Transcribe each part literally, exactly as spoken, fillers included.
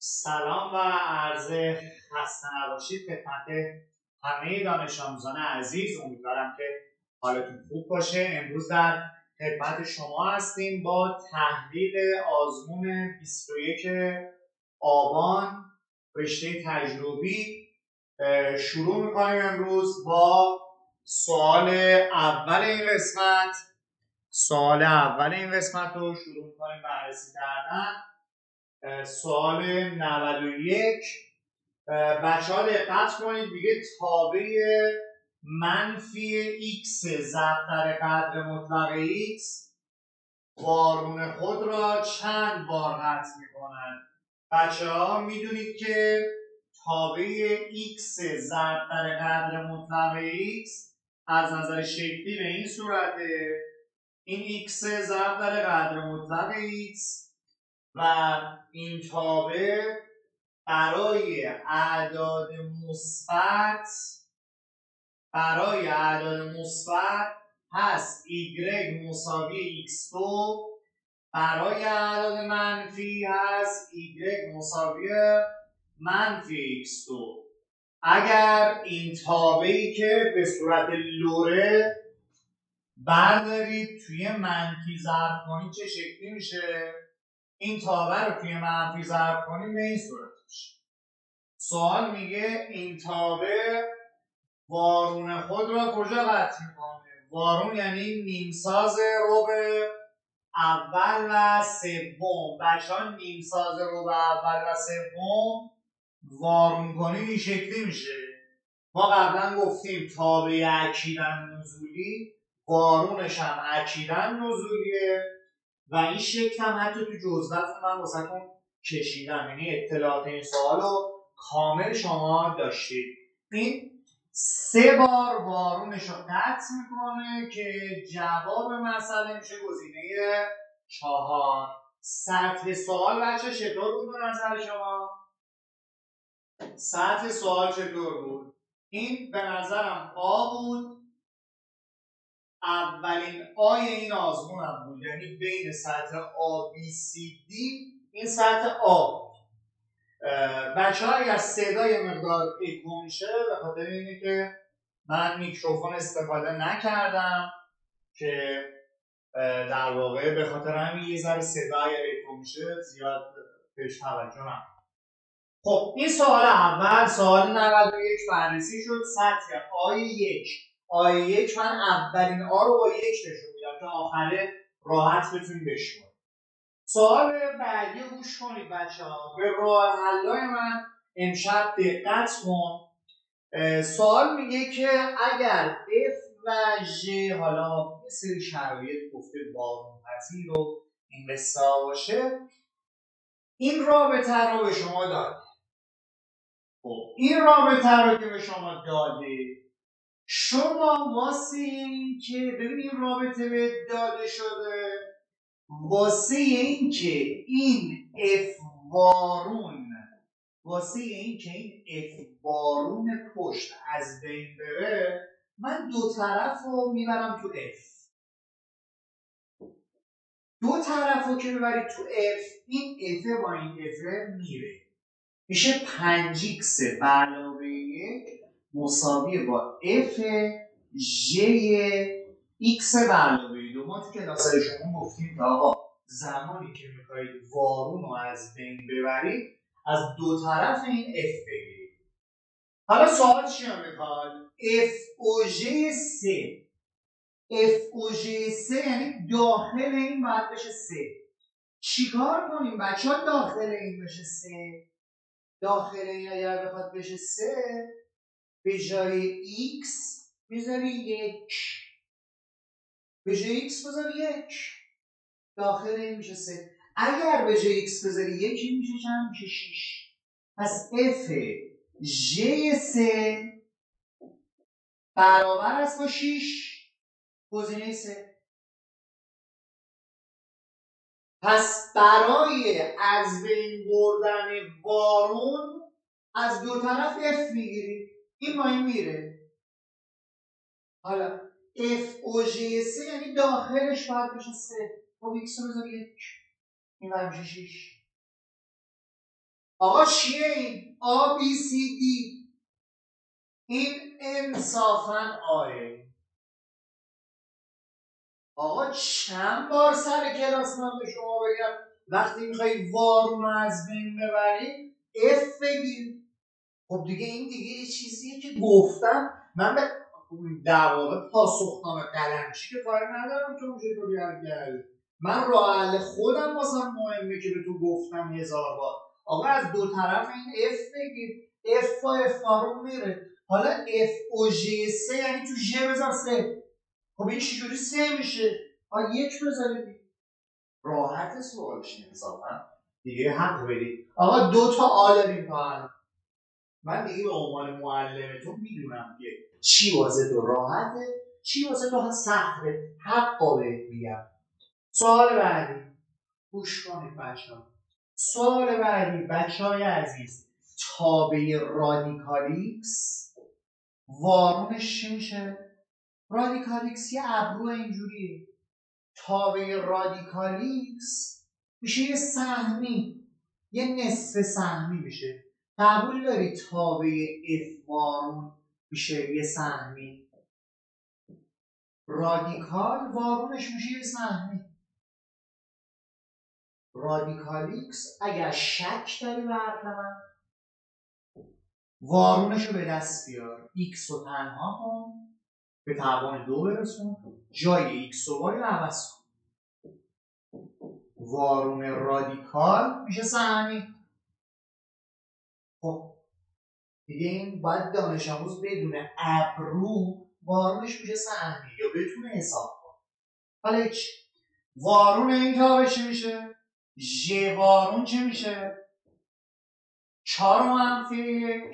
سلام و عرض خسته نباشید خدمت همه دانش آموزان عزیز. امیدوارم که حالتون خوب باشه. امروز در خدمت شما هستیم با تحلیل آزمون بیست و یک آبان رشته تجربی. شروع میکنیم امروز با سوال اول این قسمت. سوال اول این قسمت رو شروع میکنیم بررسی کردن. سوال نود و یک. بچه ها دقت کنید، میگه تابع منفی x ضرب در قدر مطلق x بارون خود را چند بار قطع میکنند. بچه ها میدونید که تابع x ضرب در قدر مطلق x از نظر شکلی به این صورته: این x ضرب در قدر مطلق x و این تابع برای اعداد مثبت برای اعداد مثبت هست y مساوی x دو، برای اعداد منفی هست y مساوی منفی x دو. اگر این تابعی که به صورت لوره بردارید توی منفی ضرب کنید چه شکلی میشه؟ این تابع رو توی منفی ضرب کنیم به این صورت میشه. سوال میگه این تابع وارون خود را کجا قطع میکنه؟ وارون یعنی نیمساز ربع اول و سوم. بچه ها نیمساز ربع اول و سوم وارون کنیم این شکلی میشه. ما قبلا گفتیم تابع اکیداً نزولی وارونش هم اکیداً نزولیه و این شکل هم حتی تو جزوه‌تون من واسهتون کشیدم، یعنی اطلاعات این سوال رو کامل شما داشتید. این سه بار وارونش رو قطع میکنه که جواب مسئله میشه گزینه چهار. سطح سوال بچه چطور بود به نظر شما؟ سطح سوال چطور بود؟ این به نظرم آ بود. اولین آی این آزمون هم بود، یعنی بین سطح آ بی سی دی این سطح آ. بچه ها اگر صدای مقدار اکو میشه به خاطر اینه که من میکروفون استفاده نکردم که در واقع به خاطر همین یه ذره صدا اگر اکو میشه زیاد بهش توجه نکنم. خب این سوال اول، سوال نود و یک بررسی شد. سطح آی یک. آی یک من اولین آ رو با یک نشون میدم که آخره راحت بتونید بشمارید. سوال بعدی رو گوش کنید بچه ها. به راه حلای من امشب دقت کن. سوال میگه که اگر F و G حالا یه سری شرایط گفته بارون پذیر و این قصه باشه، این رابطه رو به شما داده. خب این رابطه رو که به شما داده، شما واسه این که ببین این رابطه به داده شده، واسه این که این F بارون واسه این که این F بارون پشت از بین بره، من دو طرف رو میبرم تو F. دو طرف رو که میبرید تو F، این F با این F میره، میشه پنج ایکس به علاوه یک مساوی با F J X به علاوه دو. ما تو کلاسای شما گفتیم که آقا زمانی که میخواید وارون رو از بین ببرید از دو طرف این F بگیرید. حالا سوال چی رو میخواد؟ F و J سه. F و J سه یعنی داخل این باید بشه سه. چیکار کنیم بچه ها داخل این بشه سه؟ داخل این اگر بخواد بشه سه، به جای x میذاری یک، به جای x بذاری یک، داخل این میشه سه. اگر به جای x بذاری یک میشه چند؟ میشه شیش. پس f j سه برابر است با شیش گزینه سه. پس برای از بین بردن وارون از دو طرف f میگیریم، این با این میره. حالا F و J سه یعنی داخلش باید بشه سه. خب x رو بذار یک، این باید میشه شیش. آقا چیه این؟ آ بی سی دی. این انصافا آه. آقا چند بار سر کلاس من به شما بگم وقتی میخوای وارون رو از بین ببری اف بگیر. خب دیگه این دیگه یه چیزیه که گفتم من به در واقع پاسخنامه قلمچی که کاری ندارم که اون چطوری حل. من راه حل خودم واسم مهمه که به تو گفتم هزار بار آقا از دو طرف این اف بگیر. اف با اف رو میره. حالا اف او ژ سه یعنی تو ژ بذار سه. خب این چجوری سه میشه؟ ها یک بذارید. راحت سوالش انصافا دیگه حق بدید. آقا دو تا آ داریم تا الان. من دیگه به عنوان معلمتون میدونم که چی واسه تو راحته چی واسه تو سخته. حقا بهت میگم. سوال بعدی گوش کنید بچه‌ها. سوال بعدی بچه‌های عزیز تابع رادیکالیکس وارونش چی میشه؟ رادیکالیکس یه ابرو اینجوریه. تابع رادیکالیکس میشه یه سهمی، یه نصف سهمی میشه. قبول داری تابع اف وارون میشه یه سهمی؟ رادیکال وارونش میشه یه سهمی. رادیکالیکس اگر شک داری به حرف من وارونش رو به دست بیار. ایکس رو تنها کن به توان دو برسون جای ایکس و وای رو عوض کن. وارون رادیکال میشه سهمی. خب دیگه این باید دانش آموز بدونه ابرو وارونش میشه سهمی یا بتونه حساب کنه. حالا هیچ وارون این تابع چی میشه؟ ژ وارون چی میشه؟ چهار و منفی یک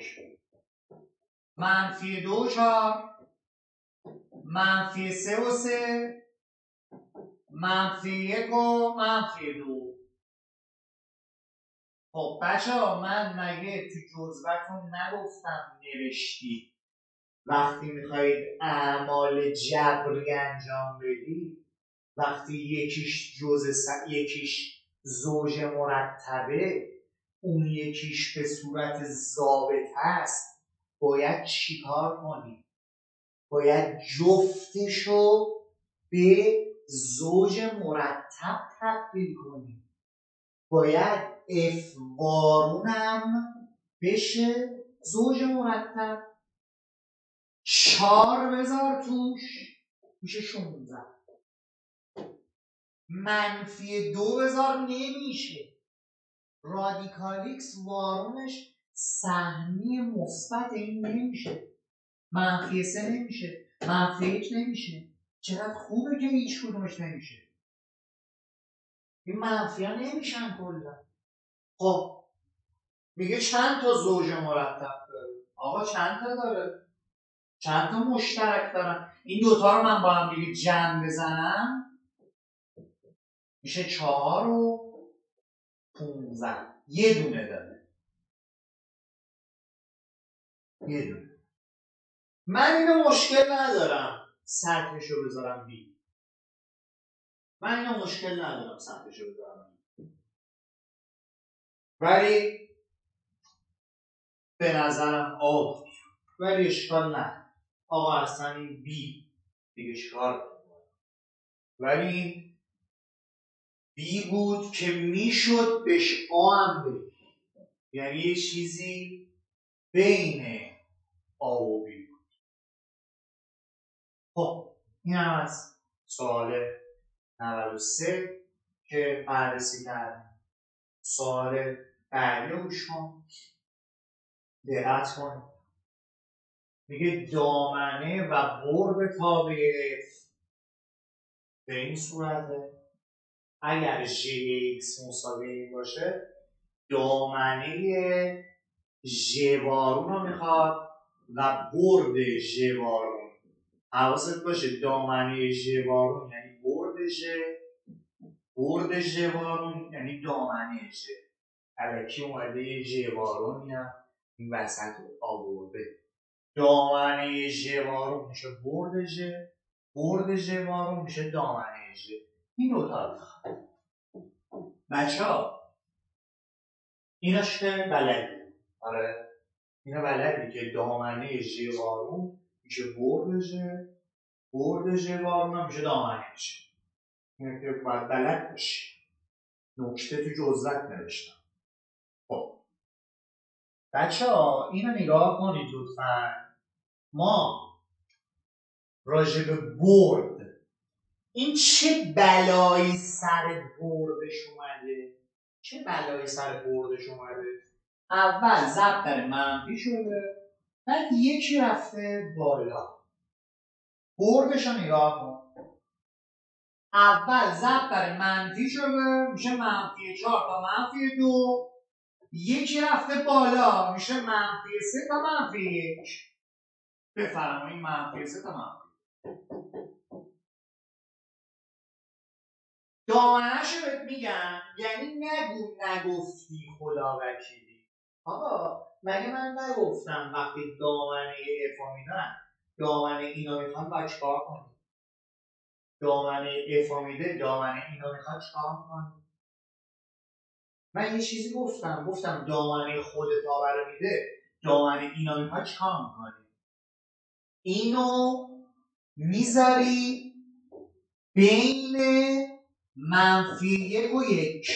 منفی دو و چهار منفی سه و سه منفی یک و منفی دو. خب بچه ها من مگه تو جزوتون نگفتم نوشتی وقتی میخواید اعمال جبری انجام بدید وقتی یکیش جزء س... یکیش زوج مرتبه اون یکیش به صورت ضابط است باید چیکار کنی؟ باید جفتشو به زوج مرتب تبدیل کنی. باید اف وارونم بشه زوج مرتب. چار بذار توش میشه شونزده. منفی دو بذار نمیشه. رادیکالیکس وارونش سهمی مثبت این نمیشه. منفی سه نمیشه. منفی یک نمیشه. چقدر خوبه که هیچ کدومش نمیشه. این منفی ها نمیشن کلا. خب میگه چند تا زوج مرتب داره؟ آقا چند تا داره؟ چند تا مشترک دارن؟ این دوتا رو من با هم دیگه جمع بزنم میشه چهار و پونزده. یه دونه داره. یه دونه. من اینو مشکل ندارم سطحش رو بذارم بی. من اینو مشکل ندارم سطحش رو بذارم بی. ولی به نظرم آب ولی اشکال نه. آقا اصلا این بی دیگه چیکار کنم. ولی این بی بود که میشد بهش آ هم بگی. یعنی یه چیزی بین آ و بی بود. خب این هم از سوال نود و سه که بررسی کردیم. سوال بعدی رو گوش کن. دقت کن. میگه دامنه و برد تابع اف به این صورته اگر ژ ایکس مساوی این باشه دامنه ژ وارون رو میخواد و برد ژ وارون. حواست باشه دامنه ژ وارون یعنی برد ژ، برد ژ وارون یعنی دامنه ژ. الکی اومده یه ژ وارون یا این وسط آورده. دامنه ژ وارون میشه برد ژ، برد ژ وارون میشه دامنه ژ. این دوتا رو بچه ها ایناش که بلدی. آره اینا بلدی که دامنه ژ قارون میشه برد ژ، برد ژ قارون هم میشه دامنه میشه. اینه که باید بلد باشی. نکته تو جزوت نوشتم. خب بچه ها اینو نگاه کنید لطفا. ما راجع به برد، این چه بلایی سر بردش اومده؟ چه بلایی سر بردش اومده؟ اول ضرب در منفی شده، بعد یکی رفته بالا. بردش رو نگاه کن. اول ضرب در منفی شده میشه منفی چهار تا منفی دو، یکی رفته بالا میشه منفی سه تا منفی یک. بفرمایید منفی سه تا منفی. دامنه‌شو بهت میگم، یعنی نگو نگفتی خدا وکیلی. آقا مگه من نگفتم وقتی دامنه افا میدن دامنه اینا میخوان باید چیکار کنی؟ دامنه افا میده دامنه اینا میخواد چیکار کنی؟ من یه چیزی گفتم، گفتم دامنه خودت آور میده دامنه اینا میخواد چیکار میکنی؟ اینو میذاری بین منفی یک و یک.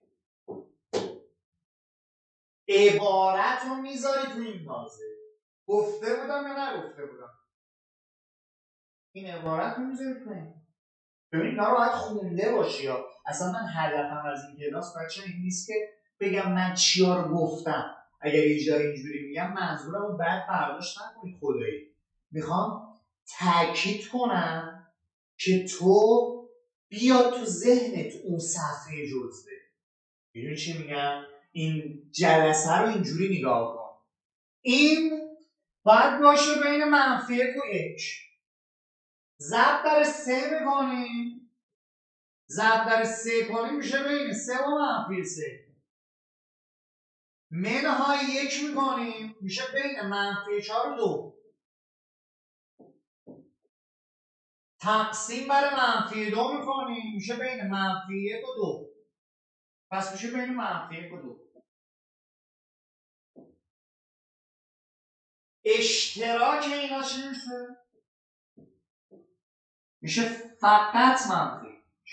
عبارت رو میذاری تو این بازه. گفته بودم یا نگفته بودم؟ این عبارت رو میذاری تو این. ببین اینا رو باید خونده باشی یا اصلا من هدفم از این کلاس بچه این نیست که بگم من چیا رو گفتم. اگر یه جایی اینجوری میگم منظورم رو بعد برداشت نکنید خدایی. میخوام تاکید کنم که تو بیاد تو ذهنت اون صفحه جزوه. میدونی چی میگم؟ این جلسه رو اینجوری نگاه کن. این باید باشه بین منفی یک و یک. ضرب در سه میکنیم، ضرب در سه کنیم میشه بین سه و منفی سه. منهای یک میکنیم میشه بین منفی چهار و دو. تقسیم بر منفی دو میکنیم میشه بین منفی یک و دو. پس میشه بین منفی یک و دو. اشتراک اینا چی میشه؟ میشه فقط منفی.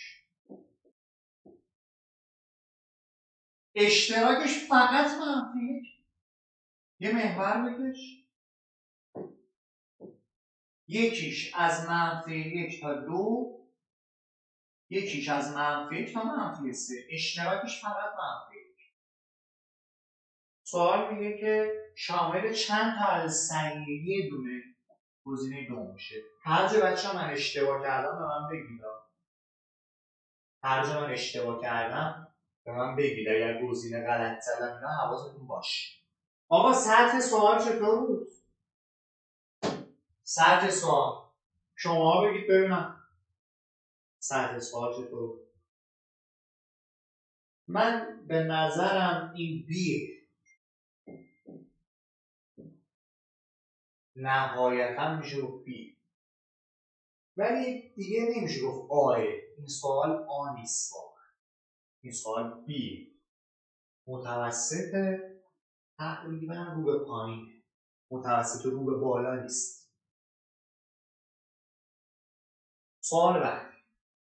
اشتراکش فقط منفی. یه محور بکش. یکیش از منفی یک تا دو، یکیش از منفی یک تا منفی سه. اشتراکش فقط منفی. سوال میگه که شامل چند تا از صحیح یه دونه گزینه دو میشه. هر جا بچه من اشتباه کردم به من بگید. هر جا من اشتباه کردم به من بگید. اگر گزینه غلط زدم اینا حواستون باشه. آقا سطح سوال چطور بود؟ سطح سوال شما بگید ببینم سطح سوال چطور بود؟ من به نظرم این بیه نهایتا میشه گفت بی، ولی دیگه نمیشه گفت آه. این سوال آ نیست واقعا. این سوال بی متوسط تقریبا رو به پایین، متوسط رو به بالا نیست. سوال بعدی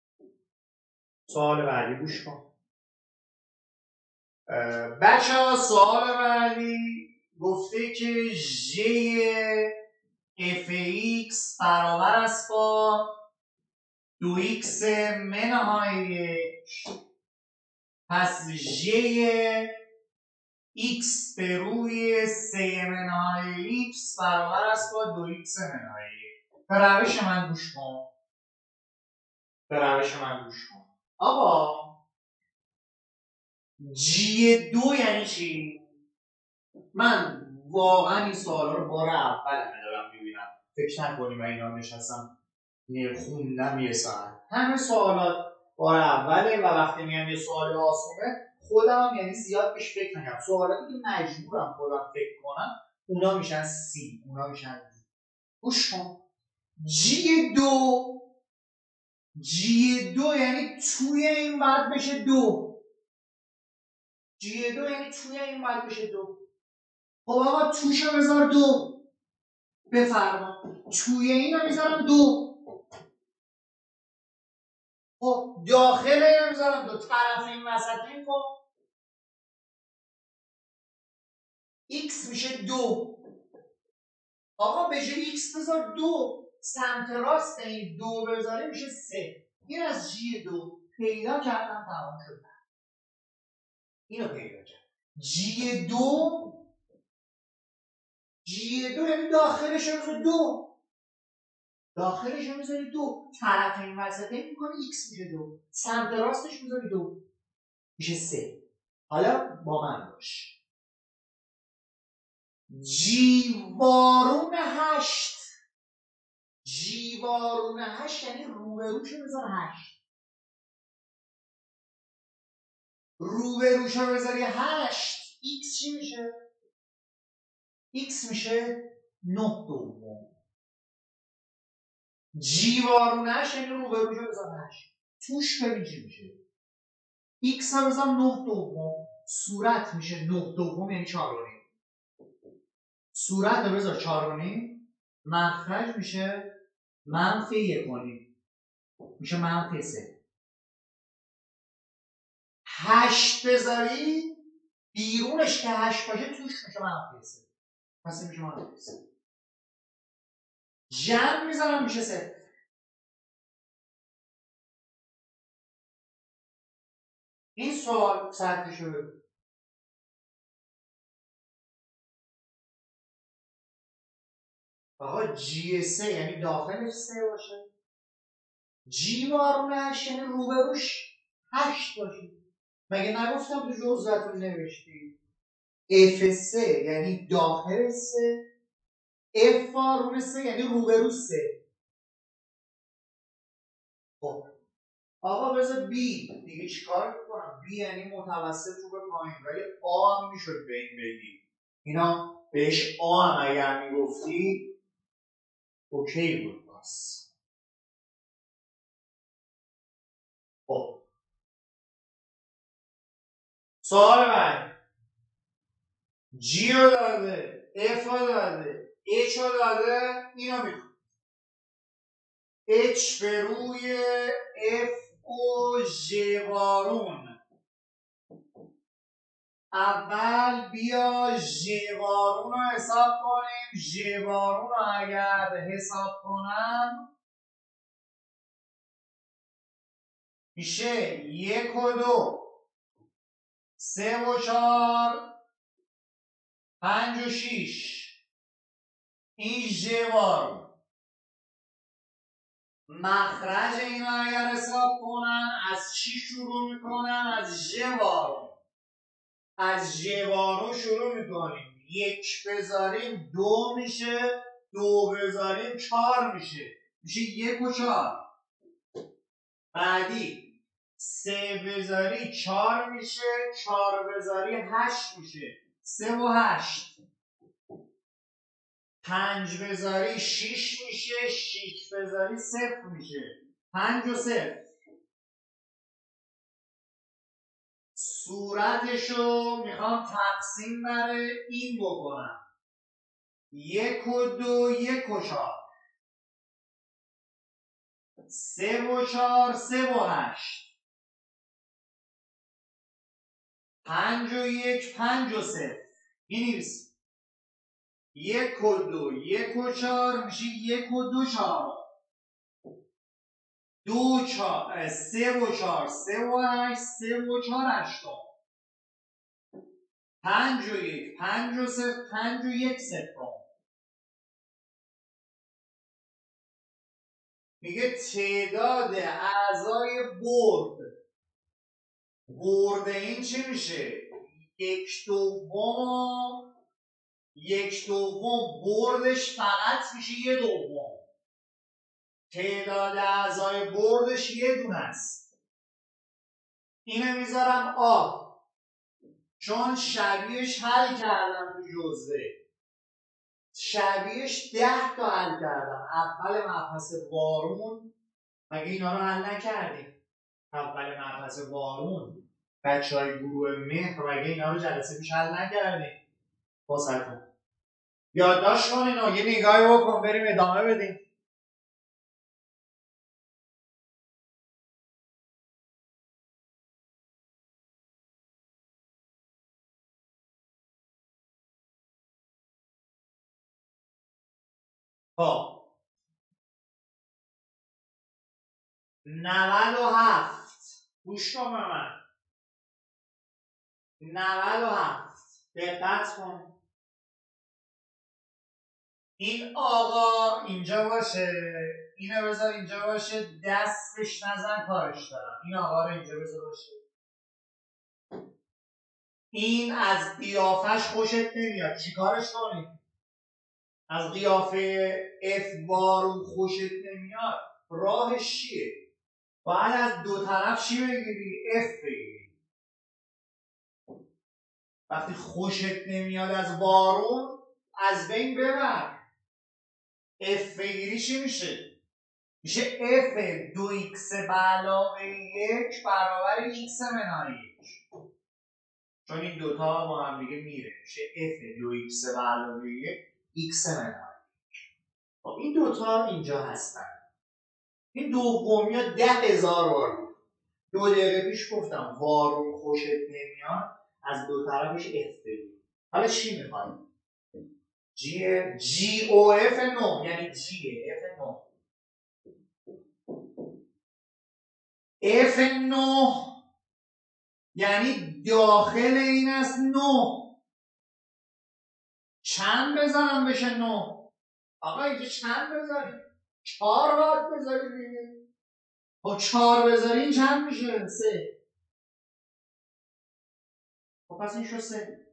سوال بعدی گوش کن بچه ها. سوال بعدی گفته که ژ اف ایکس برابر است با دو ایکس منهای یک. پس ژ ایکس به روی سه منهای ایکس برابر است با دو ایکس منهای یک. به روش من گوش کن. به روش من گوش کن. آقا جی دو یعنی چی؟ من واقعا این سوالا رو بار اول دارم میبینم. فکر نکنیم من اینا نشستم خوندم یه ساعت. همه سوالات بار اوله و وقتی میگم یه سوال آسونه خودم یعنی زیاد بهش فکر نکنم. سوالاتی که مجبورم خودم فکر کنم اونا میشن سی، اونا میشن دی. گوش کن. جی دو جی دو یعنی توی این باید بشه دو. جی دو یعنی توی این باید بشه دو. خب آقا توشو بذار دو. بفرما توی اینو میذارم دو. خب داخل اینو میذارم دو. طرف این وسطی کن. x میشه دو. آقا به جای x بذار دو. سمت راست این دو بذاری میشه سه. این از جی دو پیدا کردم تمام شد. اینو پیدا کردم. جی دو جی دو یعنی داخلش رو دو. داخلش رو میذاری دو. طرف این وسطه میکنه x میشه دو. سمت راستش میذاری دو. میشه سه. حالا با من باش. جیوارون هشت. جیوارون هشت یعنی روبروشو بذار هشت. روبروشو بذاری هشت. x چی میشه؟ x میشه نه دوم. جیوارون هشت یعنی روبروشو بذار هشت. توش ببین چی میشه. x هم بذار نه دوم. صورت میشه نه دوم یعنی چهار و نیم. صورت رو بذار چهار و نیم. مخرج میشه منفی یک و نیم. میشه منفی سه. هشت بذاری بیرونش که هشت باشه توش میشه منفی سه. پس میشه منفی سه. جمع میذارم میشه سه. این سوال سطحش رو ببین. آقا جی سه یعنی داخلش سه باشه. جی وارون هشت یعنی روبروش هشت باشه. مگه نگفتم تو جزوهتون نوشتی؟ اف سه یعنی داخل سه. اف وارون سه یعنی روبرو سه. خب آقا بذار بی دیگه چیکار میکنم؟ بی یعنی متوسط رو به پایین. ولی آ هم میشد به این بگی. اینا بهش آ هم اگر میگفتی اوکی بود. باز خب سوال بعد. جی رو داده، اف رو داده، اچ رو داده. اینو میخوام اچ به روی اف و ژوارون. اول بیا ژوارون رو حساب کنیم. ژوارون رو اگر حساب کنم میشه یک و دو، سه و چهار، پنج و شیش. این ژوارون. مخرج اینا اگر حساب کنن از چی شروع میکنن؟ از ژوارون. از ژوارون شروع میکنیم. یک بذاریم دو میشه. دو بذاریم چهار میشه. میشه یک و چهار. بعدی سه بذاری چهار میشه. چهار بذاری هشت میشه. سه و هشت. پنج بذاری شیش میشه. شیش بذاری صفر میشه. پنج و صفر. صورتشو میخوام تقسیم بر این بکنم. یک و دو یک و چهار. سه و چهار سه و هشت. پنج و یک پنج و صفر. بینیرس. یک و دو یک و چهار میشه یک و دو چهار. دو چهار سه و چهار سه و هشت. سه و چهار هشتا. پنج و یک پنج و صفر. پنج و یک صفر. میگه تعداد اعضای برد. برد این چی میشه؟ یک دوم. یک دوم بردش فقط میشه یه دوم. تعداد اعضای بردش یه دونه است. اینو میذارم آ. چون شبیهش حل کردم تو جزوه. شبیهش ده تا حل کردم. اول مبحث وارون. مگه اینا رو حل نکردیم؟ اول مبحث وارون بچه های گروه مهر مگه اینا رو جلسه پیش حل نکردیم واسهتون؟ یادداشت کنین و یه نگاهی بکن بریم ادامه بدیم. خب نود و هفت گوش کن به من. نود و هفت دقت کن. این آقا اینجا باشه، اینو بذار اینجا باشه، دستش نزن کارش دارم. این آقا رو اینجا بذار باشه. این از قیافش خوشت نمیاد، چیکارش کنی؟ از قیافه اف بارون خوشت نمیاد، راهش چیه؟ باید از دو طرف چی بگیری؟ اف بگیری. وقتی خوشت نمیاد از بارون، از بین ببر. اف بگیری چی میشه؟ میشه اف دو ایکس به علاوه یک برابر ایکس منهای یک. چون این دوتا با هم دیگه میره، میشه اف دو ایکس به علاوه یک ایکس منهای یک. خب این دوتا اینجا هستن. این دومی ها ده هزار بار بود. دو دقیقه پیش گفتم وارون خوشت نمیاد، از دو طرفش اف بگیر. حالا چی میخوایم؟ جی جی او اف نو، یعنی جی اف نو. اف نو یعنی داخل این است نو. چند بزنم بشه نو؟ آقا اینجا چند بذاریم؟ چهار باید بذاریم دیگه. خب چهار بذاریم چند میشه؟ سه. خب پس این شو سه.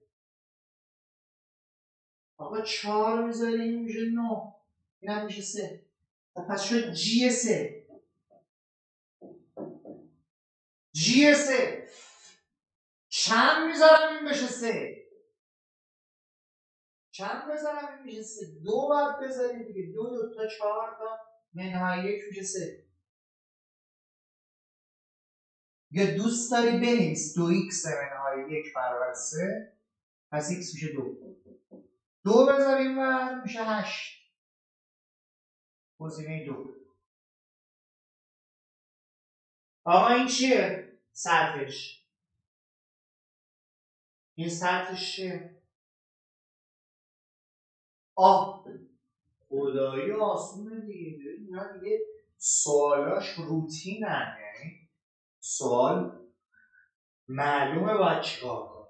آقا چهار بذاریم میشه نو، این هم میشه سه. خب پس شد جی سه. جی سه چند میذارم این بشه سه؟ چند بذارم این میشه سه؟ دو باید بذاریم دیگه. دو دو تا چهار تا منهای یک میشه سه. یا دوست داری بنویس دو ایکس منهای یک برابر سه، پس ایکس میشه دو. دو بذاریم و میشه هشت. گزینه دو. آقا این چیه؟ سطحش. این سطحش چیه؟ آه خدایی آسونه دیگه. اینا دیگه سوالاش روتینن، یعنی سوال معلومه باید چیکار کنم.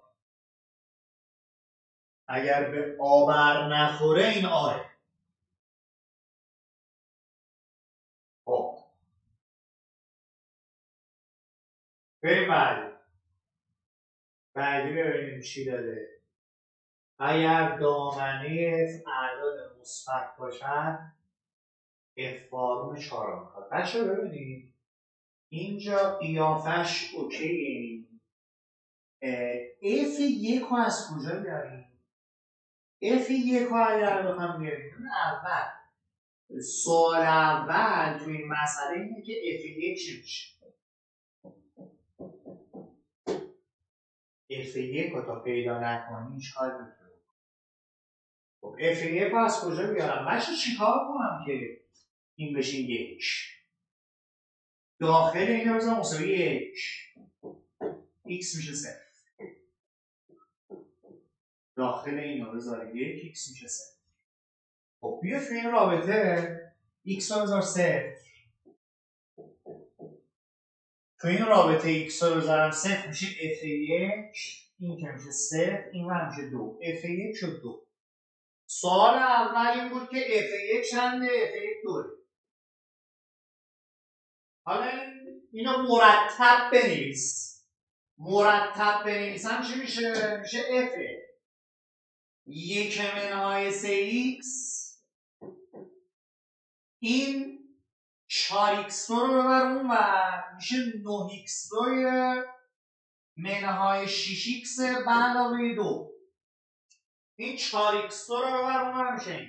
اگر به آبر نخوره این آره. خب بریم بعدی. بعدی ببینیم چی داده. اگر دامنه اعداد مثبت باشن اف بارون چهار میخواد. بچه ببینید اینجا قیافش اوکی. اف یک رو از کجا بیاریم؟ اف یک رو اگر بخوام بیاریم اول سوال اول تو این مسئله اینه که اف یک چی میشه؟ اف یک رو تا پیدا نکنی هیچ کاری نمی‌کنی. خب اف یک رو از کجا بیارم؟ بچه چیکار کنم که این بشه یک؟ داخل این رو بزنم مساوی یک، x میشه صفر. داخل این رو بذاریم یک، x میشه صفر. خب بیا توی این رابطه x رو بذار صفر. توی این رابطه x رو بذارم صفر میشه اف یک، این که میشه صفر، این هم میشه دو. اف یک شد دو. سوال اول این بود که اف یک چنده؟ اف یک دوه. حالا اینو مرتب بنویس. مرتب بنویسم چی میشه؟ میشه اف یک منهای سه ایکس. این چهار ایکس دو رو ببر اون ور میشه نه ایکس دو منهای شش ایکس به علاوه دو. این چهار ایکس دو رو ببر اون ور میشه این.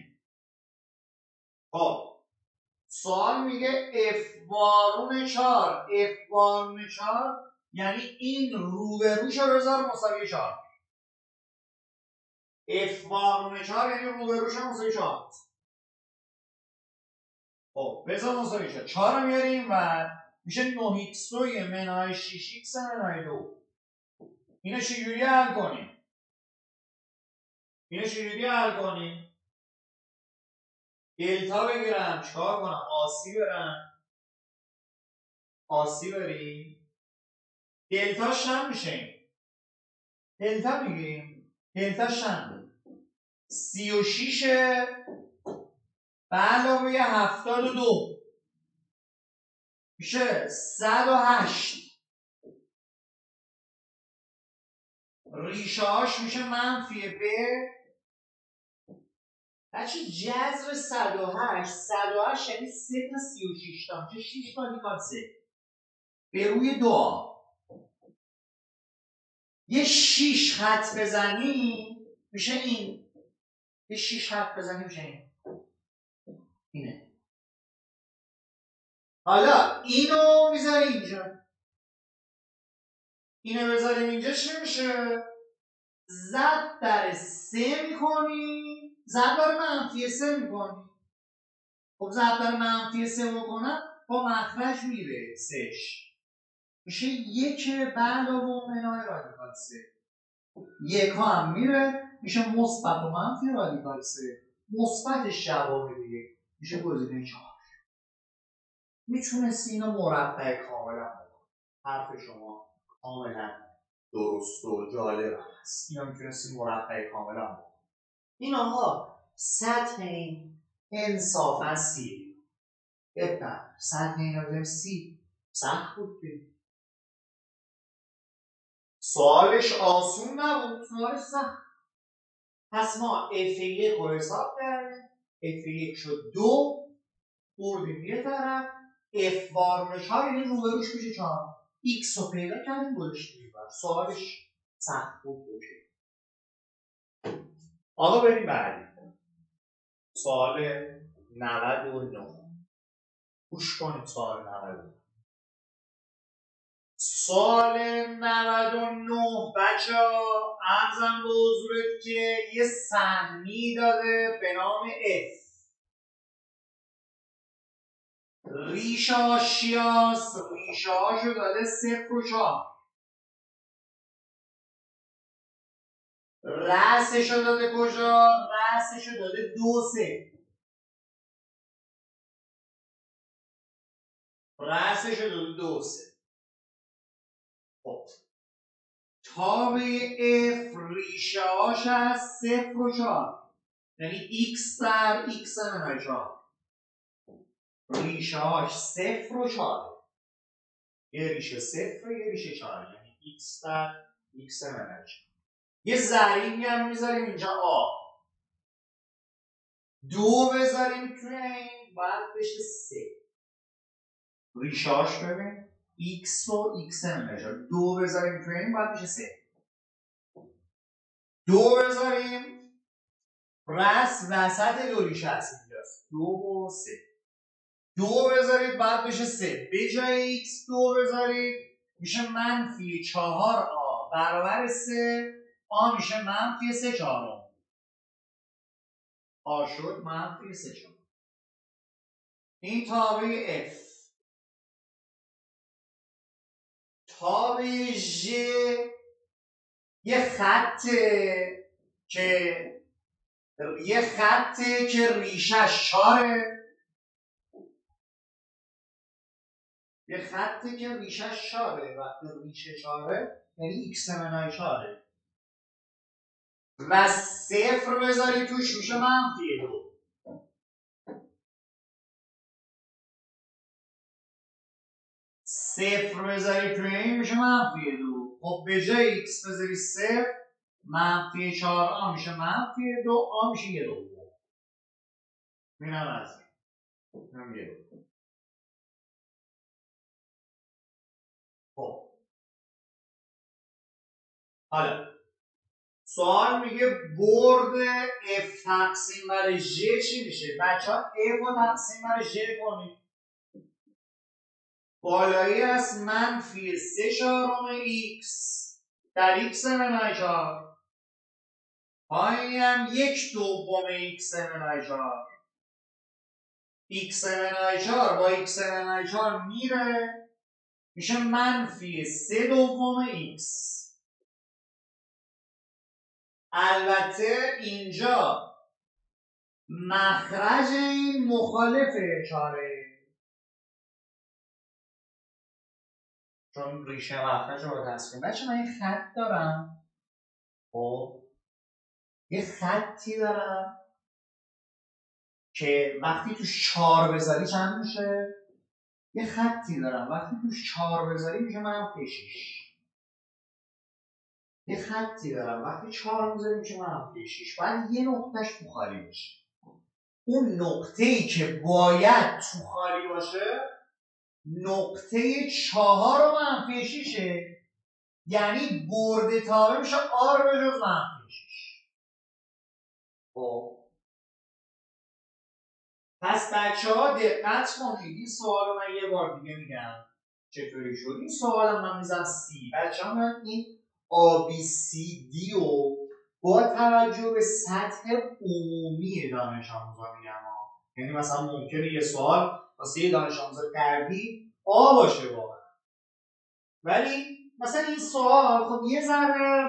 خب سوال میگه اف بارون چهار. اف بارون چهار یعنی این روبروش رو بذار مساوی چهار. اف وارونه چهار یعنی روبروش رو مساوی چهار. خب بذار مساوی چهار. چهار رو میاریم و میشه نه ایکس دو منهای شش ایکس منهای دو. اینو چجوری حل کنیم؟ اینو چجوری حل کنیم؟ دلتا بگیرم چیکار کنم؟ آسی برم آسی بریم دلتاش چند میشه این؟ دلتا میگیریم دلتاش چند؟ سی و شیش به علاوه هفتاد و دو میشه صد و هشت. ریشه هاش میشه منفی ب. بچه جذر صد و هشت صد و هشت یعنی سه تا سی و شیش تا میشه شش رادیکال سه به روی دو. یه شش خط بزنی میشه این. یه شش خط بزنی میشه این. اینه. حالا اینو میذاری اینجا. اینو بذاریم اینجا چی میشه؟ ضرب در سه میکنی ضرب در منفی سه میکنی. خب ضرب در منفی سه بکنم با مخرج میره سهش میشه یک به علاوه منهای رادیکال سه. یک ها هم میره میشه مثبت و منفی رادیکال سه. مثبتش جواب دیگه میشه گزینه چهار. میتونستی اینو مربع کاملا بکنی. حرف شما کاملا درست و جالب هست. اینو میتونستی مربع کاملا بکنی. این آقا سطح این انصافا سی. ابتر سطح این رو سی سخت بود که سوالش آسون نبود. سوالش سخت. پس ما اف یک رو حساب کردیم. اف یک شد دو بردیم یه طرف. اف وارونش ها یعنی روبروش میشه چهار. ایکس رو پیدا کردیم گذاشتیم بر. سوالش سخت بود اوکی. آقا بریم بعدی. سوال نود و نه. گوش کنید سوال نود و نه. سوال نود و نه بچه ها عرضم به حضورت که یه سهمی داده به نام F. ریشه هاش هاست. ریشه هاشو داده صفر و چهار. رأسشو داده کجا؟ رأسشو داده دو سه. رأسشو داده دو سه. خب تابع F ریشه هاش هست صفر و چهار. یعنی x در x منهای چهار. ریشه هاش صفر و چهار. یه ریشه صفر یه ریشه چهار. یعنی x در x منهای چهار. یه ضریبی هم میذاریم اینجا آ. دو بذاریم توی این باید بشه سه. ریشه هاش ببین x و x منهای دو بذاریم توی این باید بشه سه. دو بذاریم رأس وسط دو ریشه هست اینجاست. دو و سه. دو بذارید بعد بشه سه. به جای x دو بذارید میشه منفی چهار آ برابر سه. آ میشه منفی سه چهارم. آ شد منفی سه چهارم. این تابع F. تابع ژ یه خطه که یه خطه که ریشش چاره. یه خطه که ریشش چاره. وقتی ریشه چاره یعنی x منهای چاره و صفر بذاری توش میشه منفی دو. صفر بذاری توی این میشه منفی دو. خب به جای x بذاری صفر منفی چهار آ میشه منفی دو. آ میشه یه دو. اینم از این اینم یه دو. خب حالا سوال میگه برد f تقسیم بر ژ چی میشه؟ بچه ها f رو تقسیم بر ژ کنید. بالایی از منفی سه چهارم ایکس در ایکس منهای چهار، پایینی هم یک دوم ایکس منهای چهار. ایکس منهای چهار با ایکس منهای چهار میره میشه منفی سه دوم ایکس. البته اینجا مخرج این مخالف چاره، چون ریشه مخرج رو با دست کنیم. بچه من یه خط دارم، خب یه خطی دارم که وقتی توش چهار بذاری چند میشه؟ یه خطی دارم وقتی توش چهار بذاری میشه منفی شش. یه خطی دارم وقتی چهار میذاری میشه منفی شش. باید یه نقطهش تو خالی باشه. اون نقطه‌ای که باید تو خالی باشه نقطه چهار و منفی ششه، یعنی برد تابع میشه آر به جز منفی شش. خب پس بچه ها دقت کنید، این سوال رو من یه بار دیگه میگم چطوری شد. این سوال هم من میزم سی. بچه ها من این آ بی سی دی رو با توجه به سطح عمومی دانش آموزا میگم. یعنی مثلا ممکنه یه سوال واسه یه دانش آموز غربی آ باشه واقعا، ولی مثلا این سوال خب یه ذره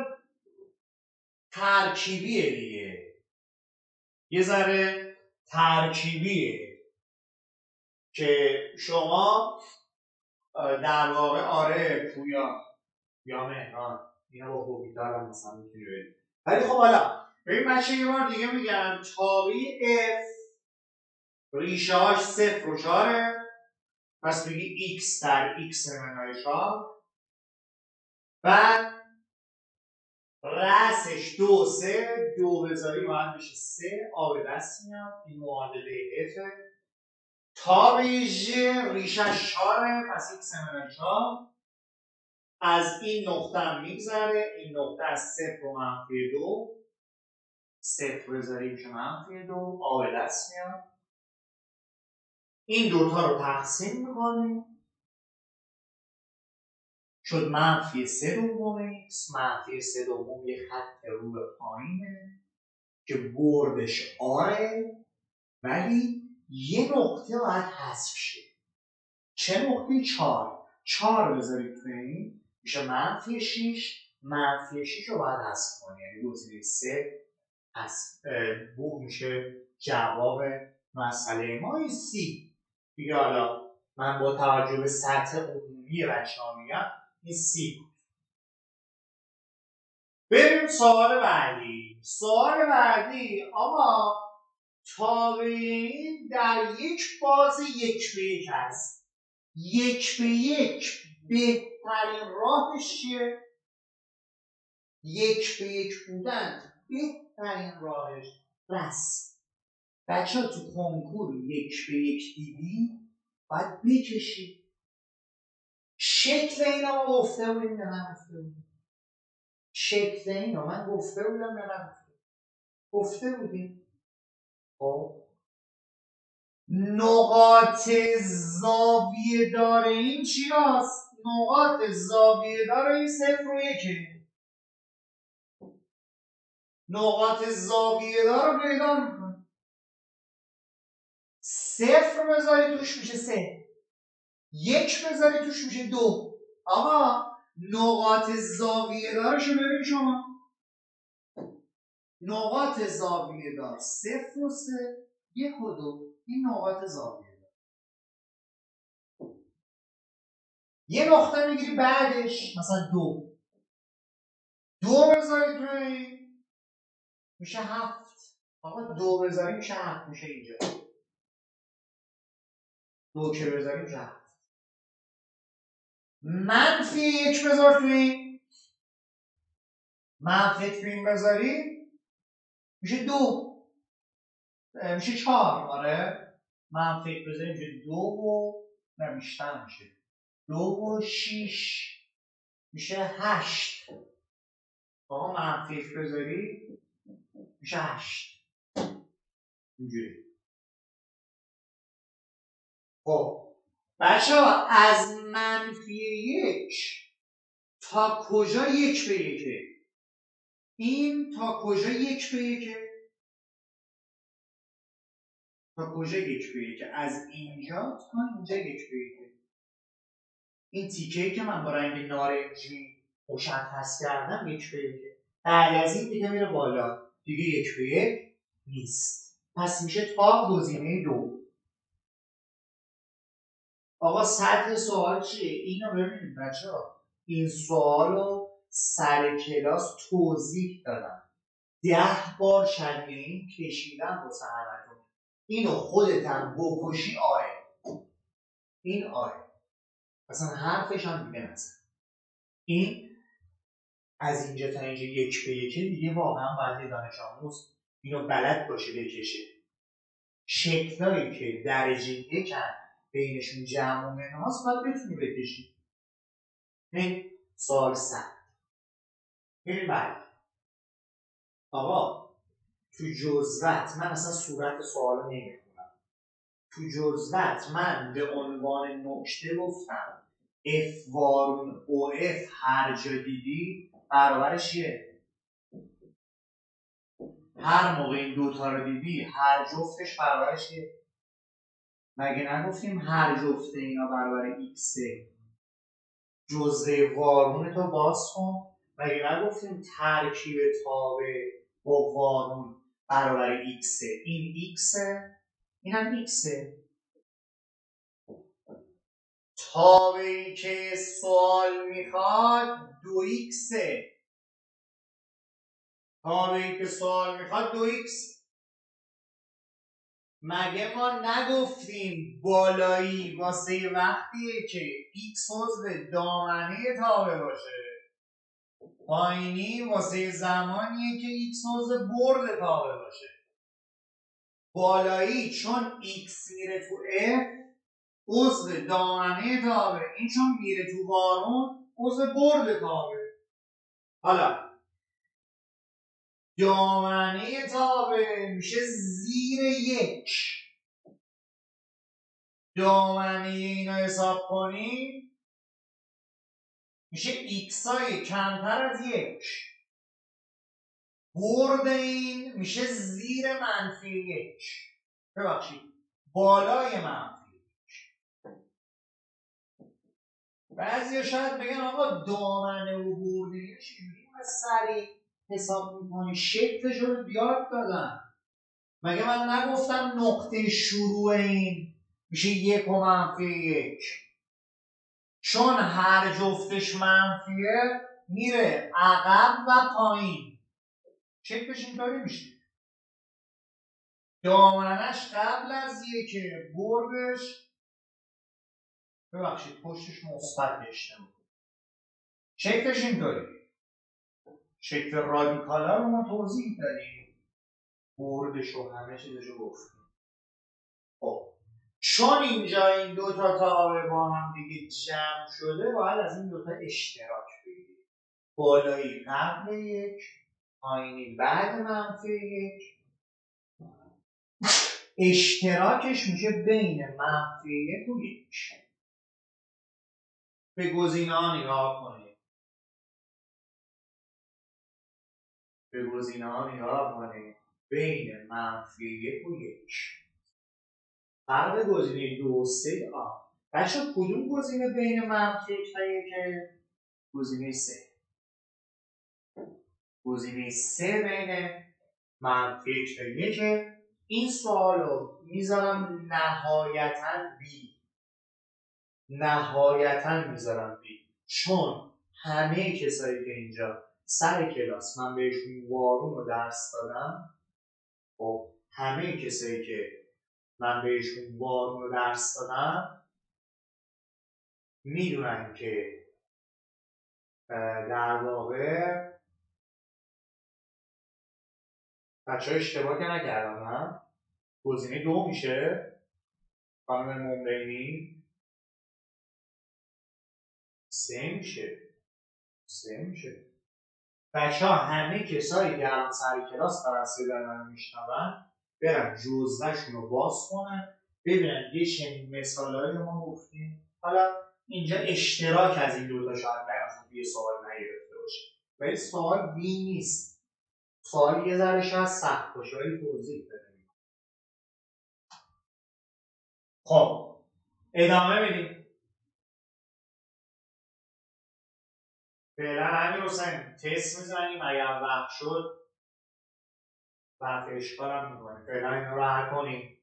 ترکیبیه دیگه، یه ذره ترکیبیه که شما در واقع آره پویا یا مهران اینا با خوبی دارم مثلا میتونی برید. ولی خب حالا ببین بچه یه بار دیگه میگم تابعی F ریشه هاش صفر و چهاره، پس بگی x در x منهای چهار، بعد رأسش دو سه، دو بذاری باید بشه سه، آ به دست میاد. این معادله F. تابع ژ ریشهش چهاره، پس x منهای چهار از این نقطه هم میگذره. این نقطه از صفر و منفی دو، صفر بذاری میشه منفی دو، آ به دست میاد. این دوتا رو تقسیم میکنیم شد منفی سه دوم ایکس. منفی سه دوم یه خط رو به پایینه که بردش آره، ولی یه نقطه باید حذف شه. چه نقطه؟ چهار. چهار بذارید تو این میشه منفی شش. منفی شش رو باید حذف کنی، یعنی گزینه سه بو میشه جواب مسئله ما. این سی دیگه. حالا من با توجه به سطح عمومی بچه ها میگم این سی بود. بریم سوال بعدی. سوال بعدی آقا تابعین در یک باز یک به یک هست. یک به یک بهترین راهش چیه؟ یک به یک بودن بهترین راهش رسم. بچه ها تو کنکور یک به یک دیدی باید بکشید. شکل اینا ما گفته بودیم یا نگفته بودیم؟ شکل اینا من گفته بودم یا نگفته؟ گفته بودیم. خب نقاط زاویه دار این چی هست؟ نقاط زاویه دار این صفر و یکه. نقاط زاویه دار رو پیدا میکنه. صفر بذاری توش میشه سه، یک بذاری توش میشه دو. آقا نقاط زاویه دارشو ببین شما. نقاط زاویه دار صفر و سه، یک و دو. این نقاط زاویه دار. یه نقطه میگیری بعدش مثلا دو، دو بذاری توی میشه هفت. آقا دو بذاری میشه هفت، میشه اینجا. دو که بذاری میشه هفت. منفی یک بذار توی، منفی توی این بذاری میشه دو، میشه چهار. آره منفی یک بذاری میشه دو و نه بیشتر میشه دو و شیش میشه هشت. آقا منفی یک بذاری میشه هشت. اینجوری. خب بچه ها از منفی یک تا کجا یک به یکه؟ این تا کجا یک به یکه؟ تا کجا یک به یکه؟ از اینجا تا اینجا یک به یکه. این تیکه‌ای که من با رنگ نارنجی مشخص کردم یک به یکه. بعد از این دیگه میره بالا، دیگه یک به یک نیست. پس میشه تا گزینه دو. آقا سطح سوال چیه؟ اینو ببینید بچه ها، این سوال رو سر کلاس توضیح دادم، ده بار شبیه این کشیدم واسه همتون. اینو خودت هم بکشی آره، این آره، اصلا حرفش هم دیگه نزن. این از اینجا تا اینجا یک به یکه، دیگه واقعا باید دانش آموز اینو بلد باشه بکشه. شکلایی که درجه یکن بینشون جمع و مناس باید بتونی بکشی. این سوال صد. ببین بعد آقا تو جزوت من اصلا صورت سوال رو نمیخونم. تو جزوت من به عنوان نکته گفتم اف وارون او اف هر جا دیدی برابرش چیه؟ هر موقع این دوتا رو دیدی هر جفتش برابرش چیه؟ مگه نگفتیم هر جفت اینا برابر ایکسه؟ جزوه وارون تو باز کن. مگه نگفتیم ترکیب تابع با وارون برابر ایکسه؟ این ایکسه، این هم ایکسه. تابعی که سوال میخواد دو ایکسه. تابعی که سوال میخواد دو ایکس. مگه ما نگفتیم بالایی واسه وقتیه که ایکس عضو دامنه تابع باشه، پایینی واسه زمانیه که ایکس عضو برد تابع باشه. بالایی چون ایکس میره تو اف عضو دامنه تابع، این چون میره تو وارون عضو برد تابع. حالا دامنه تابع میشه زیر یک. دامنه اینا حساب کنیم میشه ایکس های کمتر از یک. برد این میشه زیر منفی یک. ببخشید بالای منفی. بعضی شاید بگن آقا دامنه و برده چجوری من سریع حساب میکنی؟ شکلش رو بیاد دادن. مگه من نگفتم نقطه شروع این میشه یک و منفی یک؟ چون هر جفتش منفیه میره عقب و پایین. شکلش اینطوری میشه. دامنش قبل از یکه، بردش ببخشید پشتش مثبت اشتباه. شکلش اینطوری. شکل رادیکالا رو ما توضیح دادیم، بردش و همه چیزشو گفتیم. خب چون اینجا این دوتا تابع با هم دیگه جمع شده باید از این دوتا اشتراک بگیریم. بالایی قبل یک، پایینی بعد منفی یک. اشتراکش میشه بین منفی یک و یک. به گزینه ها نگاه کنید. به گزینه ها نگاه کنید. بین منفی یک و یک. فرق گزینه دو و سه آه. بچه کدوم گزینه بین منفی یک تا یکه؟ گزینه سه. گزینه سه بین منفی یک تا یکه. این سوال رو میذارم نهایتاً بی. نهایتاً میذارم بی. چون همه کسایی که اینجا سر کلاس من بهشون وارون رو درس دادم، خب همه کسایی که من بهشون وارون رو درس دادم میدونن که در واقع بچه ها اشتباه که نکردم. هم گزینه دو میشه خانم ممبینی. سه میشه. سه میشه. بچه ها همه کسایی که الان سر کلاس دارن صدای من میشنون برن جزوهشون رو باز کنن ببینن یه چنین مثالایی ما گفتیم. حالا اینجا اشتراک از این دوتا شاید براتون توی سوال نگرفته باشه، ولی سوال بی نیست. سوال یه ذره شاید سخت باشه ولی توضیح بده. خب ادامه میدیم. فعلا همین حسین تست میزنیم، اگر وقت شد وقت اشکال هم میکنیم. فعلا این رو حل کنیم.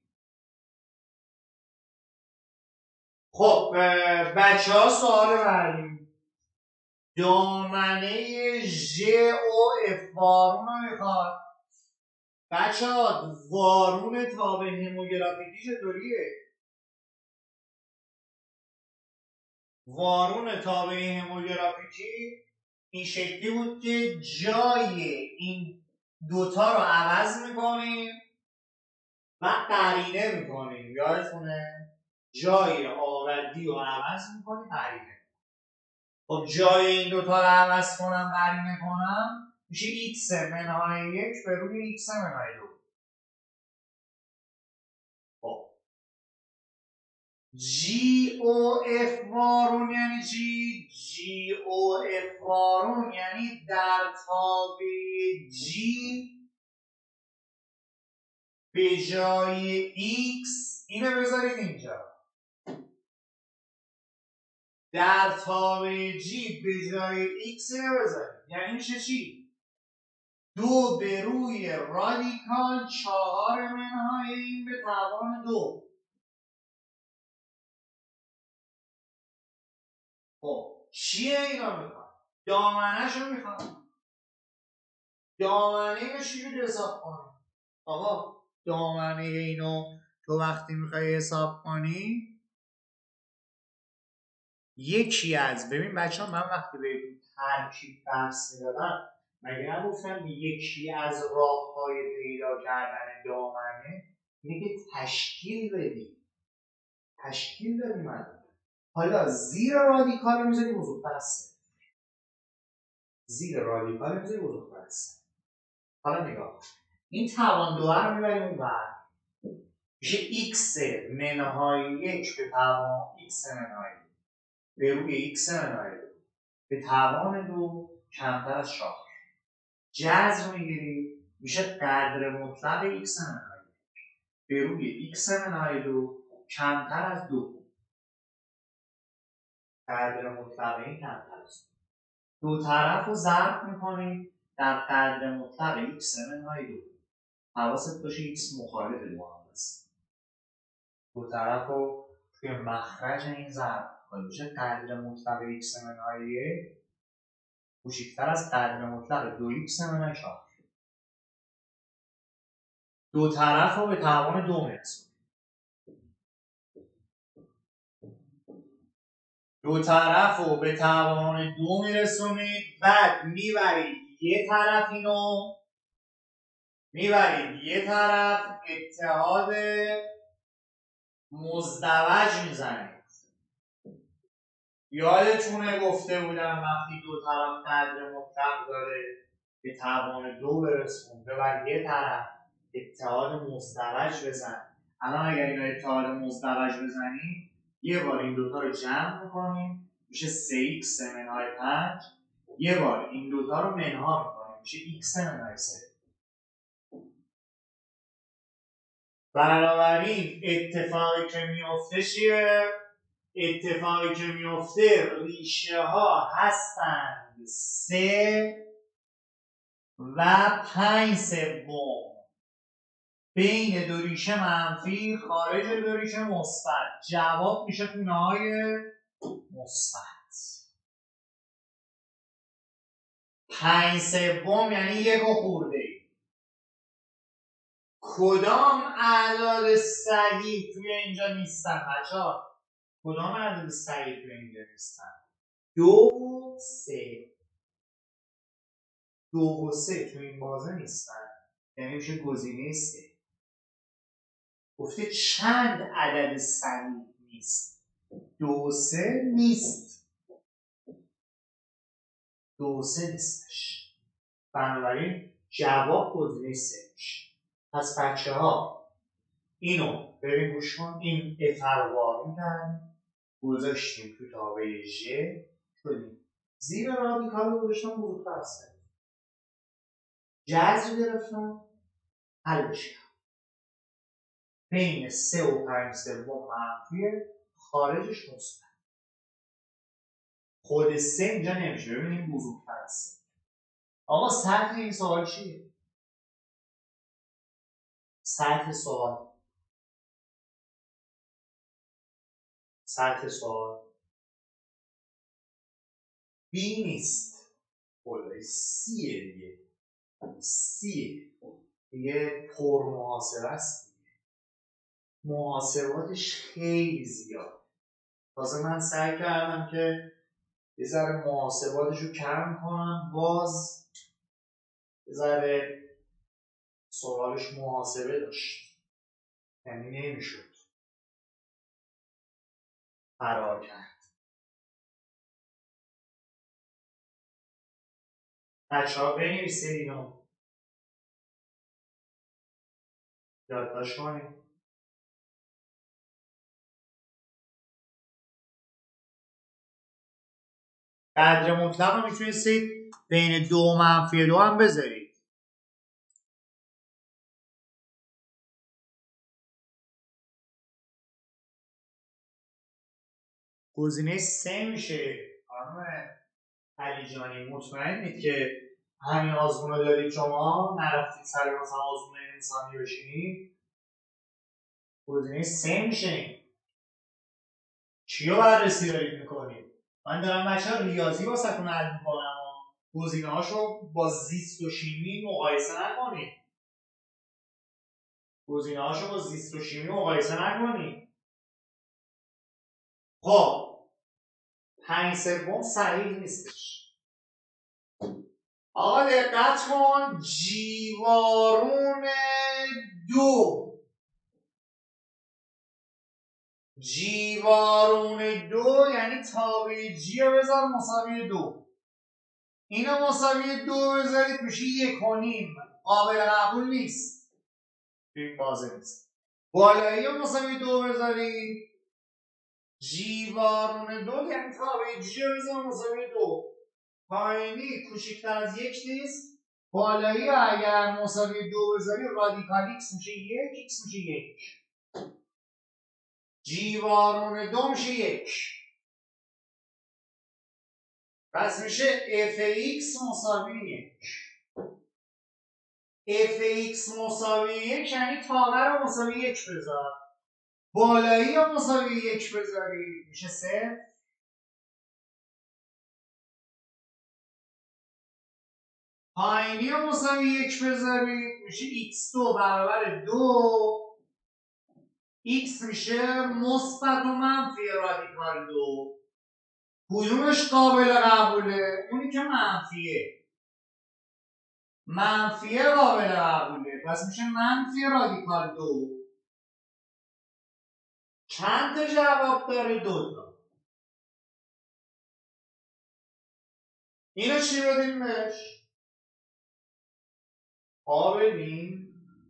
خب بچه ها سوال بعدی دامنه ژ او اف وارون رو میخواد. بچه ها وارون تابع هموگرافیکی چطوریه؟ وارون تابع هموگرافیکی این شکلی بود که جای این دوتا رو عوض میکنیم و قرینه میکنیم. یادتونه؟ جای آ و دی رو عوض میکنیم قرینه. خب جای این دوتا رو عوض کنم قرینه کنم میشه ایکس منهای یک به روی ایکس منهای دو. خب جی او اف وارون یعنی چی؟ جی او اف وارون یعنی در تابع جی به جای x اینو بذارید اینجا. در تابع g به جای x اینو بذارید. یعنی میشه چی؟ دو به روی رادیکال چهار منهای این به توان دو. خب چیه اینا میخوام؟ دامنه‌ش رو میخوام. دامنه اینو چجوری حساب کنیم؟ آقا دامنه اینو تو وقتی میخوای حساب کنی یکی از ببین بچه ها من وقتی بهتون ترکیب درس میدادم مگه نگفتم یکی از راههای پیدا کردن دامنه اینه که تشکیل بدی. تشکیل دادی من. حالا زیر رادیکال رو میذاری بزرگتر از سه. زیر رادیکال رو میذاری بزرگتر از سه. حالا نگاه این توان دو رو میبریم اون بر میشه x منهای یک به توان x منهای به روی x منهای دو به توان دو کمتر از چهار. جذر میگیری میشه قدر مطلق x منهای به روی x منهای دو کمتر از دو. قدر مطلق این کمتر از دو. دو طرف رو ضرب میکنیم در قدر مطلق x منهای دو. حواست باشه x مخالف دو هم هست. دو طرف رو توی مخرج این ضرب کنیم میشه قدر مطلق x منهای یک کوچکتر از قدر مطلق دو x منهای چهار. دو طرف رو به توان دو میرسونیم. دو طرف رو به توان دو میرسونید بعد میبرید یه طرف اینو میبرید یه طرف اتحاد مزدوج میزنید. یادتونه گفته بودم وقتی دو طرف قدر مطلق داره به توان دو برسون ببر یه طرف اتحاد مزدوج بزن. الان اگر اینا اتحاد مزدوج بزنیم یه بار این دوتا رو جمع میکنیم میشه سه ایکس منهای پنج. یه بار این دوتا رو منها میکنیم میشه ایکس منهای سه. بنابراین اتفاقی که میفته چیه؟ اتفاقی که میفته ریشه ها هستند سه و پنج سوم بین دو ریشه منفی خارج دو ریشه مثبت. جواب میشه خونه های مثبت. پنج سوم یعنی یک و خورده ای. کدام اعداد صحیح توی اینجا نیستن بچه‌ها؟ کدام اعداد صحیح توی اینجا نیستن؟ دو و سه. دو و سه توی این بازه نیستن. یعنی میشه گزینه سه. گفته چند عدد صحیح نیست. دو و سه نیست. دو و سه نیستش. بنابراین جواب گزینه سه میشه. پس بچه ها اینو ببین گوش کن، این اف رو وارون کردیم گذاشتیم تو تابع ژ شدیم زیر رادیکال رو گذاشتم بزرگتر از صفر، جذر گرفتم حلش کردم بین سه و پنج سوم منفیه خارجش مثبت. خود سه اینجا نمیشه، ببینیم بزرگتر از سه. آقا سطح این سوال چیه؟ سطح سوال سطح سوال بی نیست، خدایی سیه دیگه، سیه دیگه پر محاسبه است، محاسباتش خیلی زیاد. تازه من سعی کردم که یه ذره محاسباتش رو کم کنم، باز یه ذره سوالش محاسبه داشت، یعنی نمیشد فرار کرد. بچه ها بنویسید اینو یادداشت کنید. قدر مطلق رو میتونستید بین دو و منفی دو هم بذارید. گزینه سه میشه. خانم علی جانی مطمئنید که همین آزمون رو دارید شما، نرفتید سر مثلا آزمون انسانی بشینید؟ گزینه سه میشه. چی رو بررسی دارید میکنید؟ من دارم بچه ها ریاضی واسهتون حل میکنم، گزینه هاشو با زیست و شیمی مقایسه نکنید. گزینه هاشو با زیست و شیمی مقایسه نکنید. خب پنج سوم صحیح نیستش. آقا دقت کن، جیوارون دو، جیوارون دو یعنی تابع جی رو بذار مساوی دو، اینو مساوی دو بذارید میشه یک و نیم، قابل قبول نیست، این بازه نیست. بالایی رو مساوی دو بذارید، جیوارون دو یعنی تابع جی رو بذار مساوی دو، پایینی کوچکتر از یک نیست، بالایی اگر مساوی دو بذاری رادیکال ایکس میشه یک، ایکس میشه یک، جیوارون دو میشه یک، پس میشه اف ایکس مساوی یک. اف ایکس مساوی یک یعنی تابع رو مساوی یک بذار، بالایی رو مساوی یک بذاری میشه صفر، پایینی رو مساوی یک بذاری میشه ایکس دو برابر دو، ایکس میشه مثبت و منفی رادیکال دو. کدومش قابل قبوله؟ اونی که منفیه. منفیه قابل قبوله، پس میشه منفی رادیکال دو. چند تا جواب داره؟ دو تا. اینو چی بدیم بهش؟ آ بدیم؟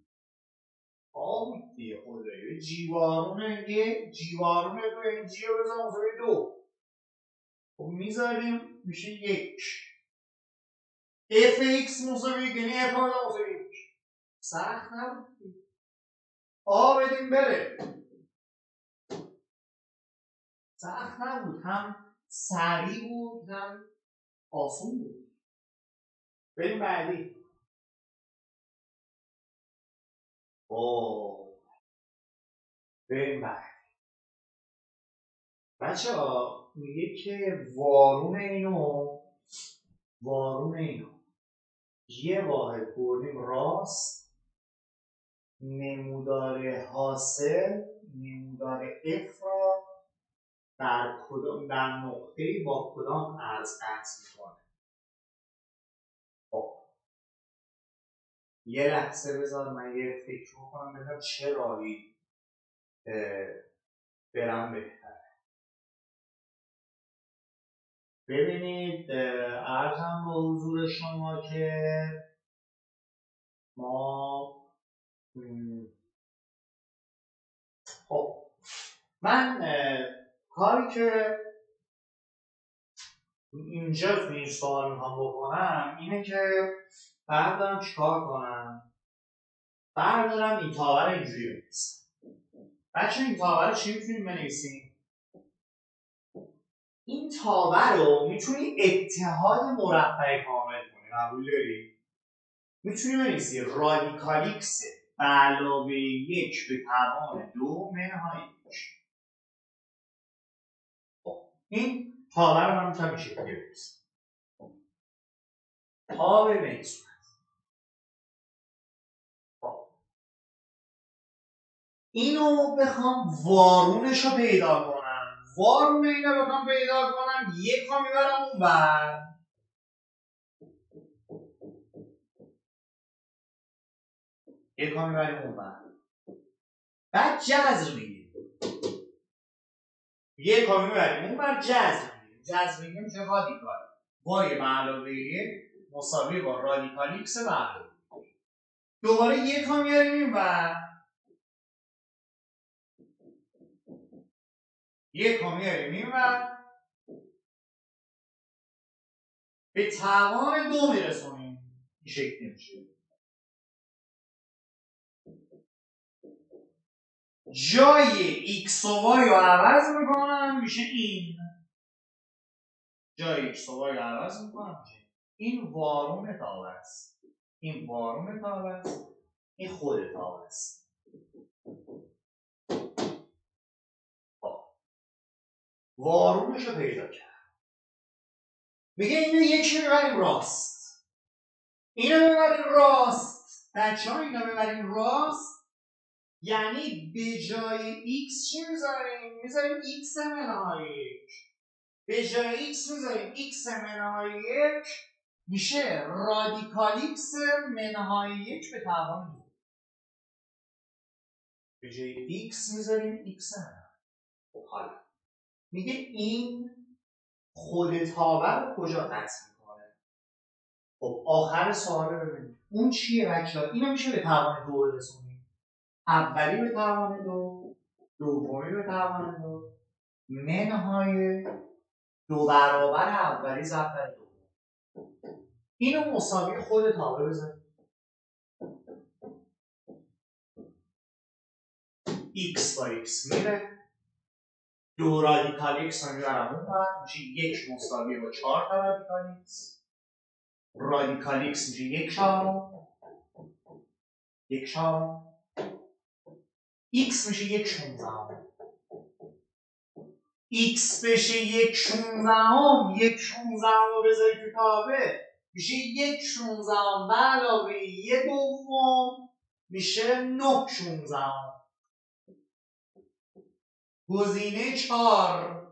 آ بود دیگه خدایی. جیوارون یه، جیوارون دو این جی رو بزن مساوی دو. خب میذاریم میشه یک. اف ایکس مساوی یک یعنی اف رو مساوی یک. سخت نبود. آ بدیم بره. سخت نبود، هم سریع بود هم آسون بود. بریم بعدی. اوه بریم بعدی. بچه ها میگه که وارون اینو وارون اینو یه واحد بردیم راست، نمودار حاصل نمودار اف را در کدام در نقطه‌ای با کدام ارز قطع میکنه. خب یه لحظه بذار من یه فکر بکنم ببینم چه راهی برم بهتره. ببینید عرضم با حضور شما که ما خب من کاری که اینجا تو این سوال میخوام بکنم اینه که بردارم چیکار کنم؟ بردارم این تاور اینجوری بنویسم. بچه این تاور چی میتونیم بنویسیم؟ این تاور رو میتونی اتحاد مربع کامل کنی. قبول داری؟ میتونی بنویسی رادیکال ایکس به علاوه یک به توان دو منهای یک. این تاور رو من میتونم این شکلی بنویسم. تا به این صورت. اینو بخوام وارونش رو پیدا کنم، وارون اینو بخوام پیدا کنم، یک ها میبرم اون بر یک ها میبریم اون بر بعد جذر میگیم، یک ها میبریم اون بر جذر میگیم. جذر میگیم میشه رادیکال وای به علاوه یک مساوی با رادیکال ایکس به علاوه دوباره یک ها میاریم این بر یک ها میاریم این بر به توان دو میرسونیم. این شکلی میشه. جای x و y رو عوض میکنم میشه این. جای x و y رو عوض میکنم میشه این. وارون تاور است. این وارون تاور است. این خود تاور است. وارونش رو پیدا کرد. میگه اینو یکی میبریم راست. اینو میبریم راست. بچه ها اینو میبریم راست. یعنی به جای x چی میذاریم؟ میذاریم x منهای یک. به جای x میذاریم x منهای یک میشه رادیکال x منهای یک به توان دو. به جای x میذاریم x منهای. خب حالا میگه این خود تاور رو کجا قطع میکنه؟ خب آخر سوال رو ببینید اون چیه بچه ها؟ اینو میشه به توان دو برسونیم. اولی به توان دو، دومی به توان دو، منهای دو برابر اولی ضرب در دو. اینو مساوی خود تاور بزنیم. x با x میره. دو رادیکال x رو میبرم اون بر میشه یک مساوی با چهار تا رادیکال x. رادیکال x میشه یک چهارم. یک چهارم. x میشه یک شونزدهم. x بشه یک شونزدهم. یک شونزدهم رو بذاری تو تابع میشه یک شونزدهم به علاوه یه دوم میشه نه شونزدهم. گزینه چهار.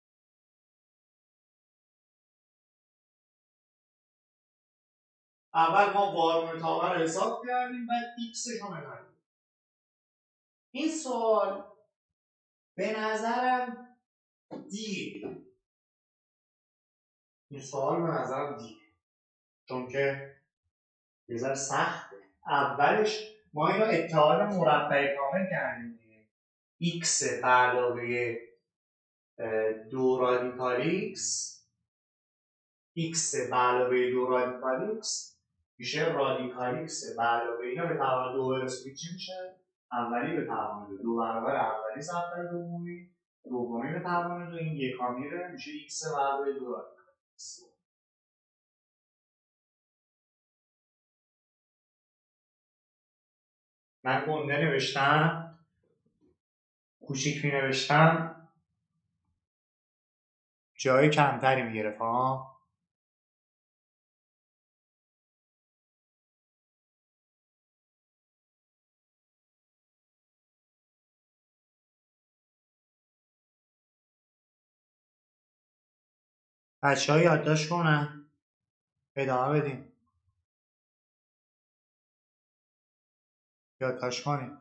اول ما وارون تاور رو حساب کردیم بعد x رو بزنیم. این سوال به نظرم دیره. این سوال به نظرم دیره چون که یه ذره سخته. اولش ما اینو اتحاد مربع کامل کردیم دیگه. x به علاوه دو رادیکال x x به علاوه دو رادیکال x میشه رادیکال x به علاوه اینا به توان دو برسونی چی میشه؟ اولی به توان دو. دو برابر اولی ضرب در دومی. دومی به توان دو. این یکا میره میشه x به علاوه دو رادیکال x. من گنده نوشتم کوچیک می نوشتم جای کمتری می گرفت ها. بچه ها یادداشت کنن ادامه بدیم. یادداشت کنیم.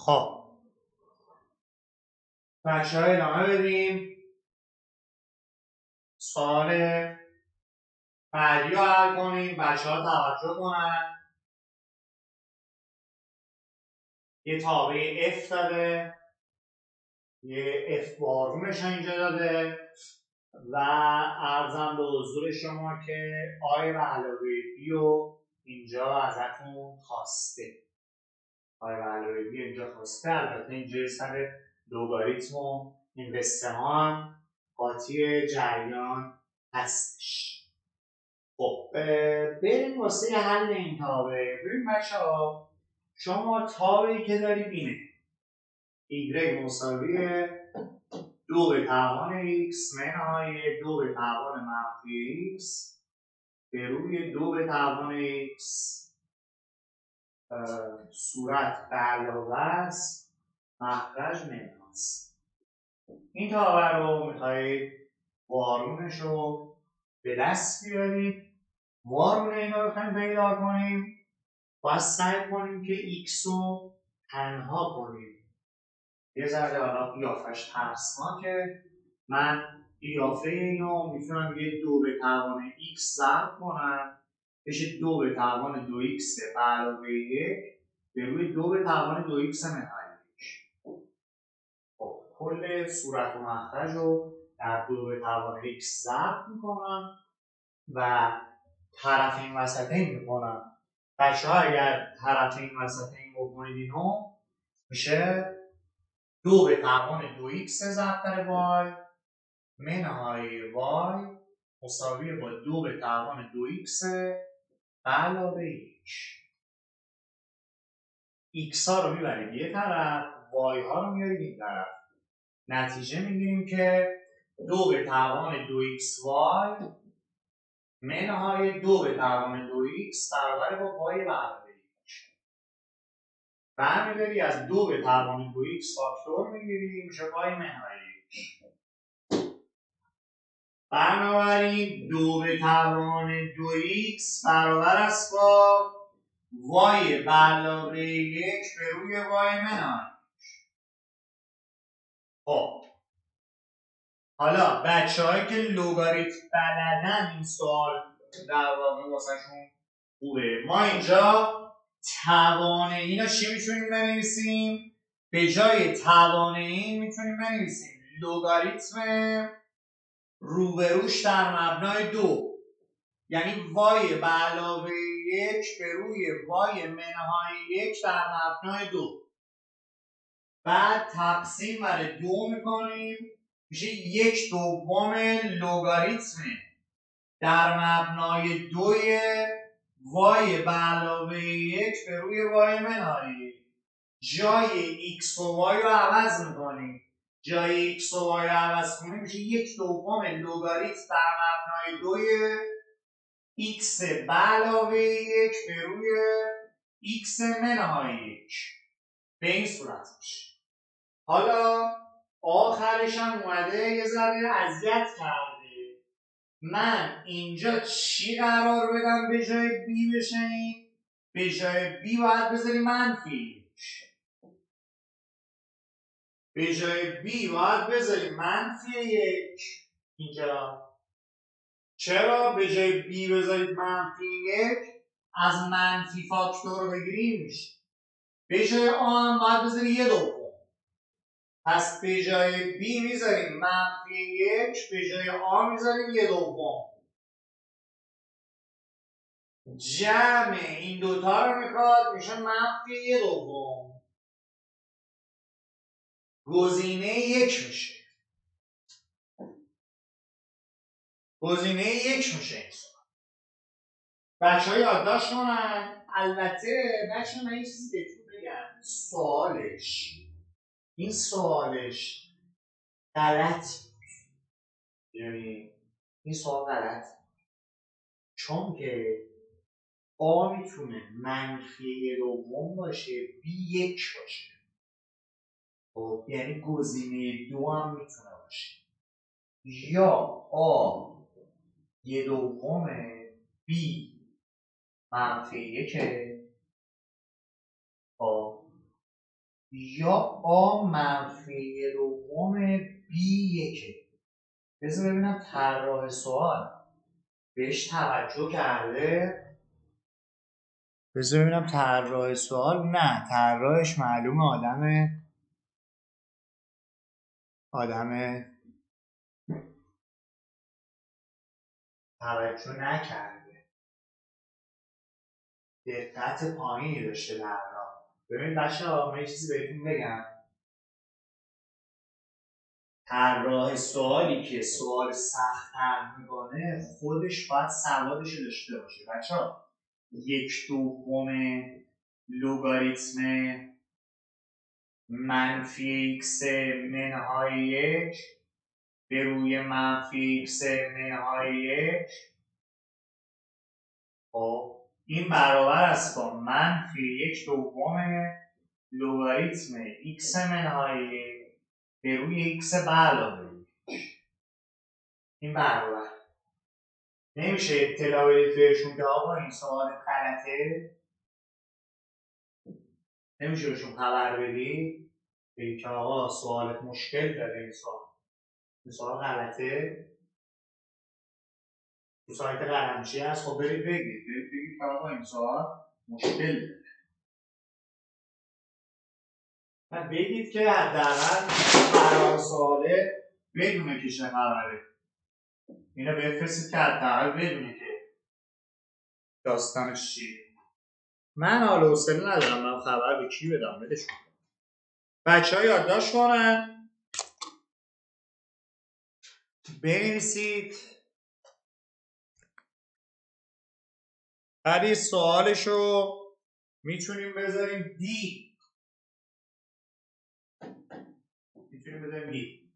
خب بچه های ادامه بدیم. سوال بعدی رو حل کنیم. بچه ها توجه کنن. یه تابع F داده، یه F بارونش اینجا داده و عرضم به حضور شما که آی و علاوه بی رو اینجا ازتون خواسته. آی و علاوه بی اینجا خواسته. البته اینجا سر لوگاریتم و اینوستمان قاطی جریان هستش. خب بریم واسه حل این تابع. ببین بچه ها، شما تابعی که داری بینه y مساوی دو به توان x منهای دو به توان منفی x به روی دو به توان x صورت به علاوه است مخرج منهاست. این تابع رو میخواهید وارونش رو به دست بیارید. وارون اینا رو بخوایم پیدا کنیم، باید سعی کنیم که x رو تنها کنیم. یه ذره حالا قیافش ترسناکه. من قیافه اینو میتونم یه دو به توان x ضرب کنم بشه دو به توان دو ایکس به علاوه یک به روی دو به توان دو ایکس منهای یک. خب کل صورت و مخرج رو در دو به توان x ضرب میکنم و طرف این وسطین میکنم. بچه ها اگر طرف این وسطین بکنید اینو میشه دو به توان دو ایکس ضرب در y منهای y مساوی با دو به توان دو ایکس به علاوه یک. x ها رو میبرید یه طرف، y ها رو میارید این طرف. نتیجه میگیریم که دو به توان دو ایکس y منهای دو به توان دو ایکس برابر با y به علاوه یک. برمیداری از دو به توان دو ایکس فاکتور میگیریم میشه y منهای یک. بنابراین دو به توان دو ایکس برابر است با y به علاوه یک به روی y منهای. خب حالا بچه هایی که لوگاریتم بلدن این سوال در واقع واسه شون خوبه. ما اینجا توان این رو چی میتونیم بنویسیم؟ به جای توان این میتونیم بنویسیم لوگاریتم روبروش در مبنای دو، یعنی y به علاوه یک به روی y منهای یک در مبنای دو. بعد تقسیم بر دو میکنیم میشه یک دوم لوگاریتم در مبنای دوی y به علاوه یک به روی y منهای یک. جای x و y رو عوض میکنیم. جای x و y رو عوض کنیم میشه یک دوم لوگاریتم در مبنای دوی x به علاوه یک به روی x منهای یک. به این صورت میشه. حالا آخرش هم اومده یه ذره اذیت کرده. من اینجا چی قرار بدم به جای b بشه این؟ به جای b باید بذاری منفی یک. به جای b باید بذاری منفی یک اینجا. چرا به جای b بذارید منفی یک؟ از منفی فاکتور رو بگیریم میشه. به جای a هم باید بذاری یه دوم. پس به جای b میذاریم منفی یک، به جای a میذاریم یه دوم. جمع این دوتا رو میخواد میشه منفی یه دوم. گزینه یک میشه. گزینه یک میشه. بچه ها یادداشت کنن. البته بچه ها من یه چیزی بهتون بگم. سوالش این سوالش غلط، یعنی این سوال غلط چون که آ میتونه منفی دوم باشه بی یک باشه. خب یعنی گزینه دو هم میتونه باشه. یا آ یه دومه بی منفی یکه. خب یا آ منفی دوم بی یکه. بذار ببینم طراح سوال بهش توجه کرده. بذار ببینم طراح سوال، نه طراحش معلومه آدم آدم توجه نکرده، دقت پایینی داشته طراح. ببین بچه‌ها من یه چیزی بهتون بگم، طراح سوالی که سوال سخت حل میکنه خودش باید سوادش رو داشته باشه. بچه‌ها یک دوم لگاریتم منفی ایکس منهای یک به روی منفی ایکس منهای یک، خب این برابر است با منفی یک دوم لگاریتم ایکس منهای یک به روی ایکس به علاوه یک. این برابر نمیشه اطلاع بدید بهشون که آقا این سوال غلطه، نمیشه بهشون خبر بدید بگید که آقا سوالت مشکل داره، این سوال این سوال غلطه. تو سایت قلمچی هست، خب برید بگید برید بگید که آقا این سوال مشکل داره و بگید که حداقل برای سواله بدونه که چه خبره. اینو بفرستید که حداقل بدونه که داستانش چیه. من حال و حوصله ندارم من خبر به کی بدم، بدش کنم. بچه‌ها یادداشت کنن، بنویسید. بعد سوالشو میتونیم بذاریم دی، میتونیم بذاریم دی.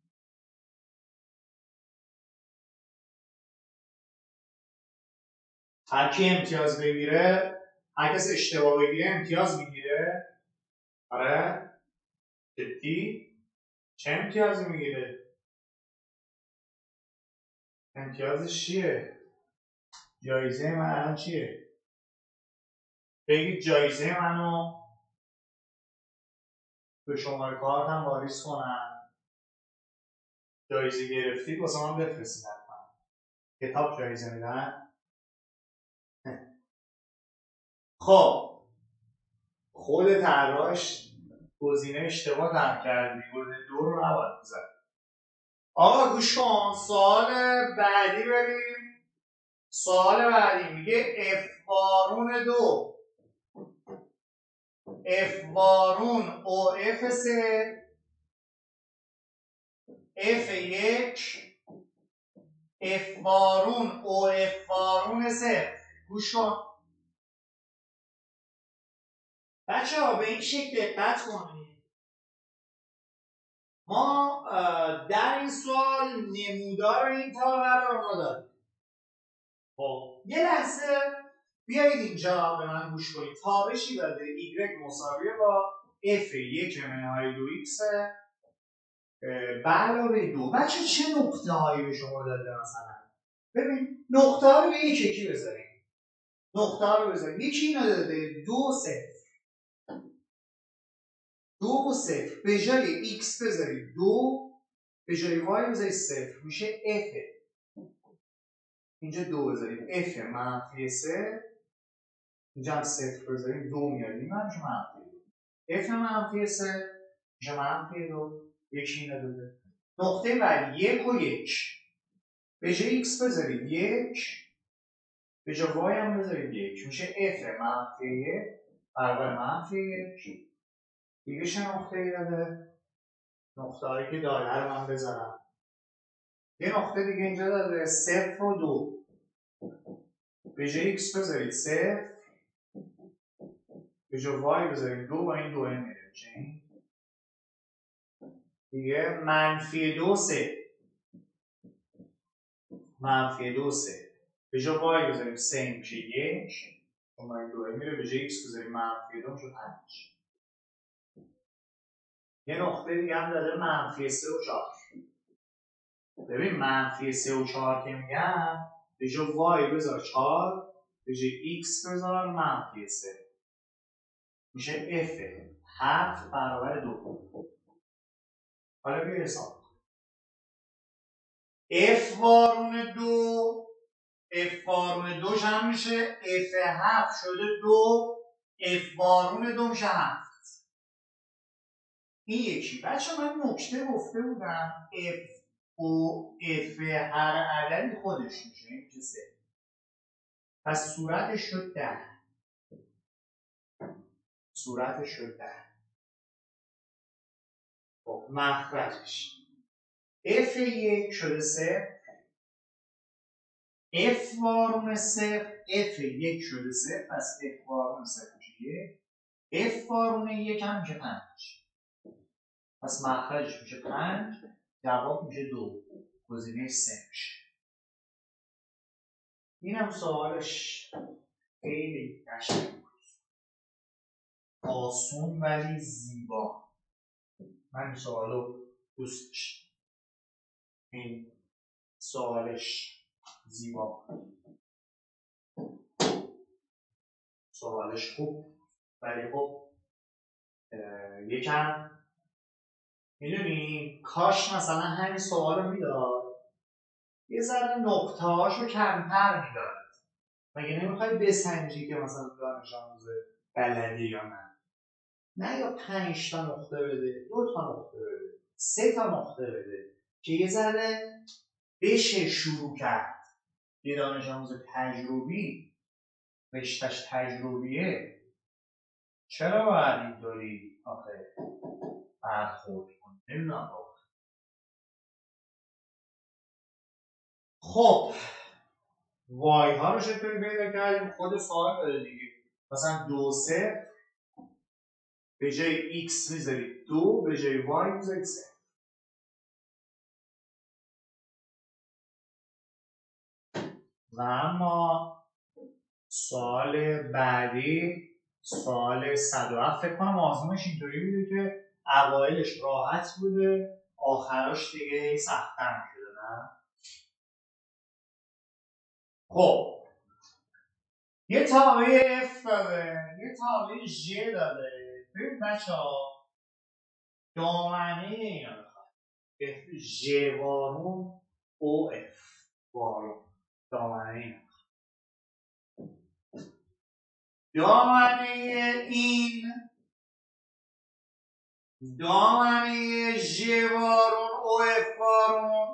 هر کی امتیاز بگیره، هر کس اشتباه بگیره امتیاز میگیره. آره جدی چه امتیازی میگیره؟ امتیازش چیه؟ جایزه من الان چیه؟ بگید جایزه منو به شماره کارتم واریز کنم. جایزه گرفتید واسه من بفرستید. حتما کتاب جایزه میدن. خب خود طراحش گزینه اشتباه طرح کردی، گزینه دو رو نباید بزنی. آقا گوش کن، سوال بعدی بریم. سوال بعدی میگه اف بارون دو اف بارون او اف سه اف یک اف بارون او اف بارون سه. گوش کن بچه ها، به این شکل دقت کنید. ما در این سوال نمودار این تابع رو نداریم. خب یه لحظه بیایید اینجا به من گوش کنید. تابشی داده y مساویه با f یک منهای دو x به علاوه دو. بچه چه نقطه هایی به شما داده؟ مثلا ببین نقطه ها رو به یک یکی بذاریم. نقطه ها رو بذاریم. یکی اینو داده دو صفر دو صفر، به جای x بذارید دو، به جای y بذارید صفر، میشه f. اینجا دو بذاریم f منفی سه، اینجا هم صفر بذاریم دو میاد، این هم میشه منفی f منفی سه میشه منفی دو. یکی اینو داده. نقطه بعدی یک و یک، به جای x بذارید یک، به جای y هم بذارید یک، میشه f منفی یک برابر منفی یک. دیگه چه نقطه ای داده؟ نقطه هایی که داده رو من بذارم. یه نقطه دیگه اینجا داده صفر و دو، به جای x بذارید صفر، به جای y بذارید دو، با این دو این میره میشه این دیگه منفی دو سه، منفی دو سه، به جای y بذاریم سه میشه یک، با این دو این میره، به جای x بذاریم منفی دو میشه پنج. یه نقطه دیگه هم داده منفی سه و چهار. ببین منفی سه و چهار که میگم، به جای y بذار چهار، به جای x بذار منفی سه. میشه اف هفت برابر دو. حالا بیا حساب اف وارون دو اف وارون دو هم میشه اف هفت شده دو اف وارون دو میشه هفت. این یکی. بچه من نکته گفته بودم اف و اف هر عددی خودش میشه این که سه. پس صورتش شد ده. صورتش شد ده. خب مخرجش اف یک شده سه اف وارون صفر اف یک شده صفر پس اف وارون صفر میشه یک اف وارون یک هم میشه پنج. پس مخرجش میشه پنج. جواب میشه دو. گزینه سه میشه. اینم سوالش خیلی قشنگ بود. آسون ولی زیبا. من این سوالو دوست داشتم. این سوالش زیبا. سوالش خوب ولی خب یکم میدونی کاش مثلا همین سوال رو میداد یه ذره نقطه هاشو کمتر میداد. مگه نمیخوای بسنجی که مثلا دانش آموز بلدی یا نه؟ نه یا پنج تا نقطه بده، دو تا نقطه بده، سه تا نقطه بده که یه ذره بشه شروع کرد. یه دانش آموز تجربی رشتهش تجربیه چرا باید اینطوری آخه برخورد کنه؟ نمیدونم بابا. خب وای ها رو چطوری پیدا کردیم؟ خود سوال داره دیگه. مثلا دو سه به جای x میذارید دو به جای y میذارید سه. و اما سوال بعدی سوال صد و هفت فکر کنم آزمونش اینطوری بوده که اوایلش راحت بوده آخراش دیگه سخت‌تر میشده نه؟ خب یه تابع f داده یه تابع ژ داده. ببین بچه ها دامنه اینا میخواد ژ وارون او اف وارون دامنه اینا دامنه این دامنه ژ وارون او اف وارون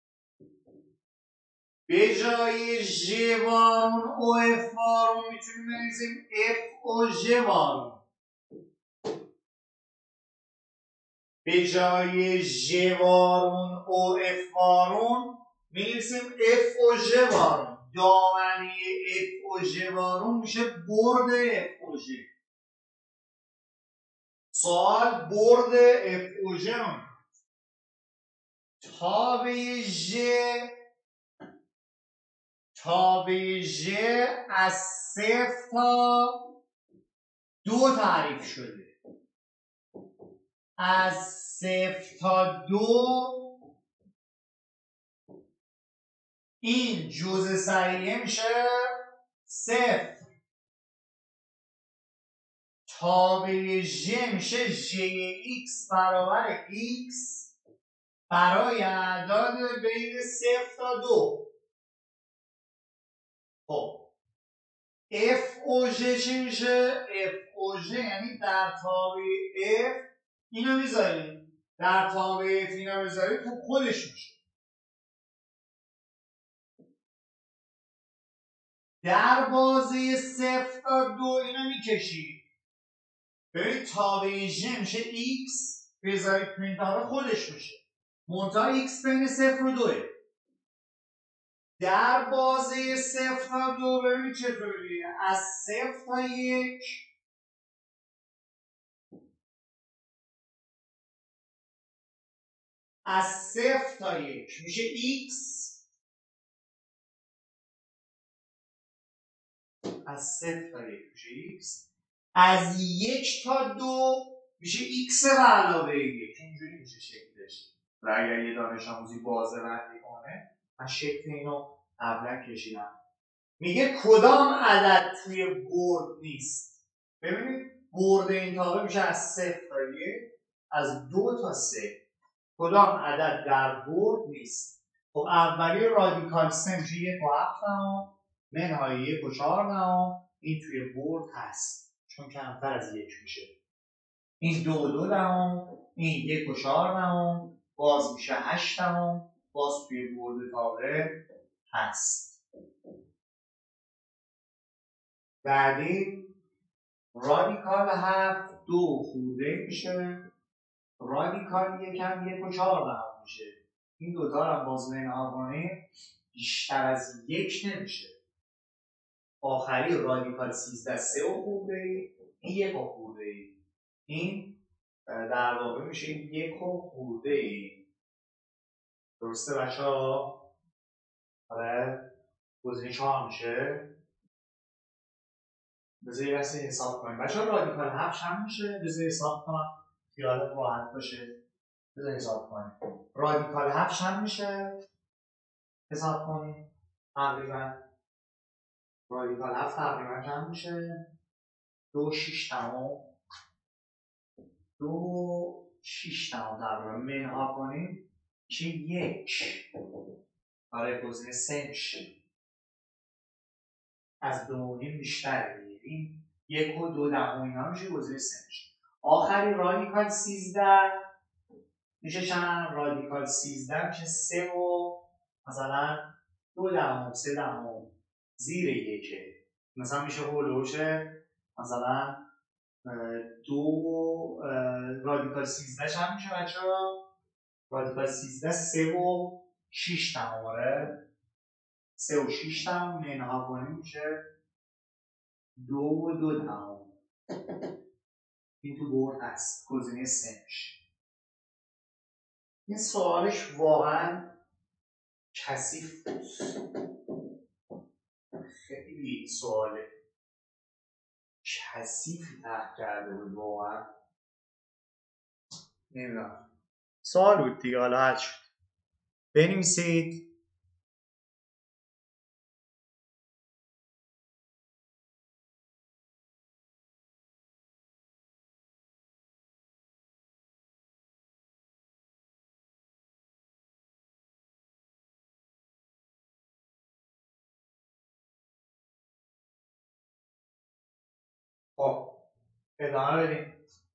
به جای ژ وارون او اف وارون میتونیم بنویسیم اف او ژ وارون. به جای ژ وارون او اف وارون می‌نویسیم اف او ژ وارون. دامنه اف او ژ وارون میشه برد اف او ژ. سوال برد اف او ژ رو تابع ژ تابع ژ از صفر تا دو تعریف شده. از صفر تا دو این جزء صحیحه میشه صفر. تابع ژ میشه ژ ایکس برابر ایکس برای اعداد بین صفر تا دو. خب اف او ژ چی میشه؟ اف او ژ یعنی در تابع اف اینو میذاریم در تابع اف اینو میذاریم خب خودش میشه. در بازه صفر تا دو اینو میکشید. ببینید تابع ژ میشه x بذارید تو این تابع خودش میشه. منتها x بین صفر و دوه. در بازه صفر تا دو ببینید چطوریه. از صفر تا یک از صفر تا یک میشه x. از صفر تا یک میشه x. از یک تا دو میشه x به علاوه یک. اینجوری میشه شکلش. و اگر یه دانش آموزی بازه بندی کنه من شکل اینو قبلا کشیدم. میگه کدام عدد توی برد نیست؟ ببینید برد این تابع میشه از صفر تا یک، از دو تا سه. کدام عدد در برد نیست؟ خب اولی رادیکال سه میشه یک و هفت دهم منهای یک و چهار دهم. این توی برد هست چون کمتر از یک میشه. این دو و دو دهم، این یک و چهار دهم، باز میشه هشت دهم، باز توی برد تابع هست. بعدی رادیکال هفت دو خورده میشه، رادیکال یکم یک و چهار دهم میشه. این دوتا رو باز منها کنیم بیشتر از یک نمیشه. آخری رادیکال سیزده سه و خورده ای، این یک و خورده ای. این در واقع میشه یک و خورده ای. درسته بچه ها؟ آره گزینه چهار میشه. بذار یه لحظه حساب کنیم بچه ها. رادیکال هفت هم میشه. بذار حساب کنم خیالت راحت باشه. بذار حساب کنیم. رادیکال هفت هم میشه. حساب کنیم تقریبا رادیکال هفت تقریبا چند میشه؟ دو شیش دهم دو شیش دهم تقریبا منها کنیم میشه یک. آره گزینه سه میشه. از دو نیم بیشتر میگیریم. یک و دو دهم اینا میشه گزینه سه میشه. آخری رادیکال سیزده میشه چند؟ رادیکال سیزده میشه سه و مثلا دو دهم سه دهم زیر یکه. مثلا میشه هولوشه مثلا دو رادیکال سیزده چند میشه بچه ها؟ رادیکال سیزده سه و شیش دهم. آره سه و شیش دهم منها کنیم میشه دو و دو دهم. این تو برد هست گزینه سه میشه. این سوالش واقعا کثیف بود. خیلی سوال کثیفی طرح کرده بود واقعا. نمیدونم سوال بود دیگه. حالا حل شد. بنویسید خب ادامه بدیم.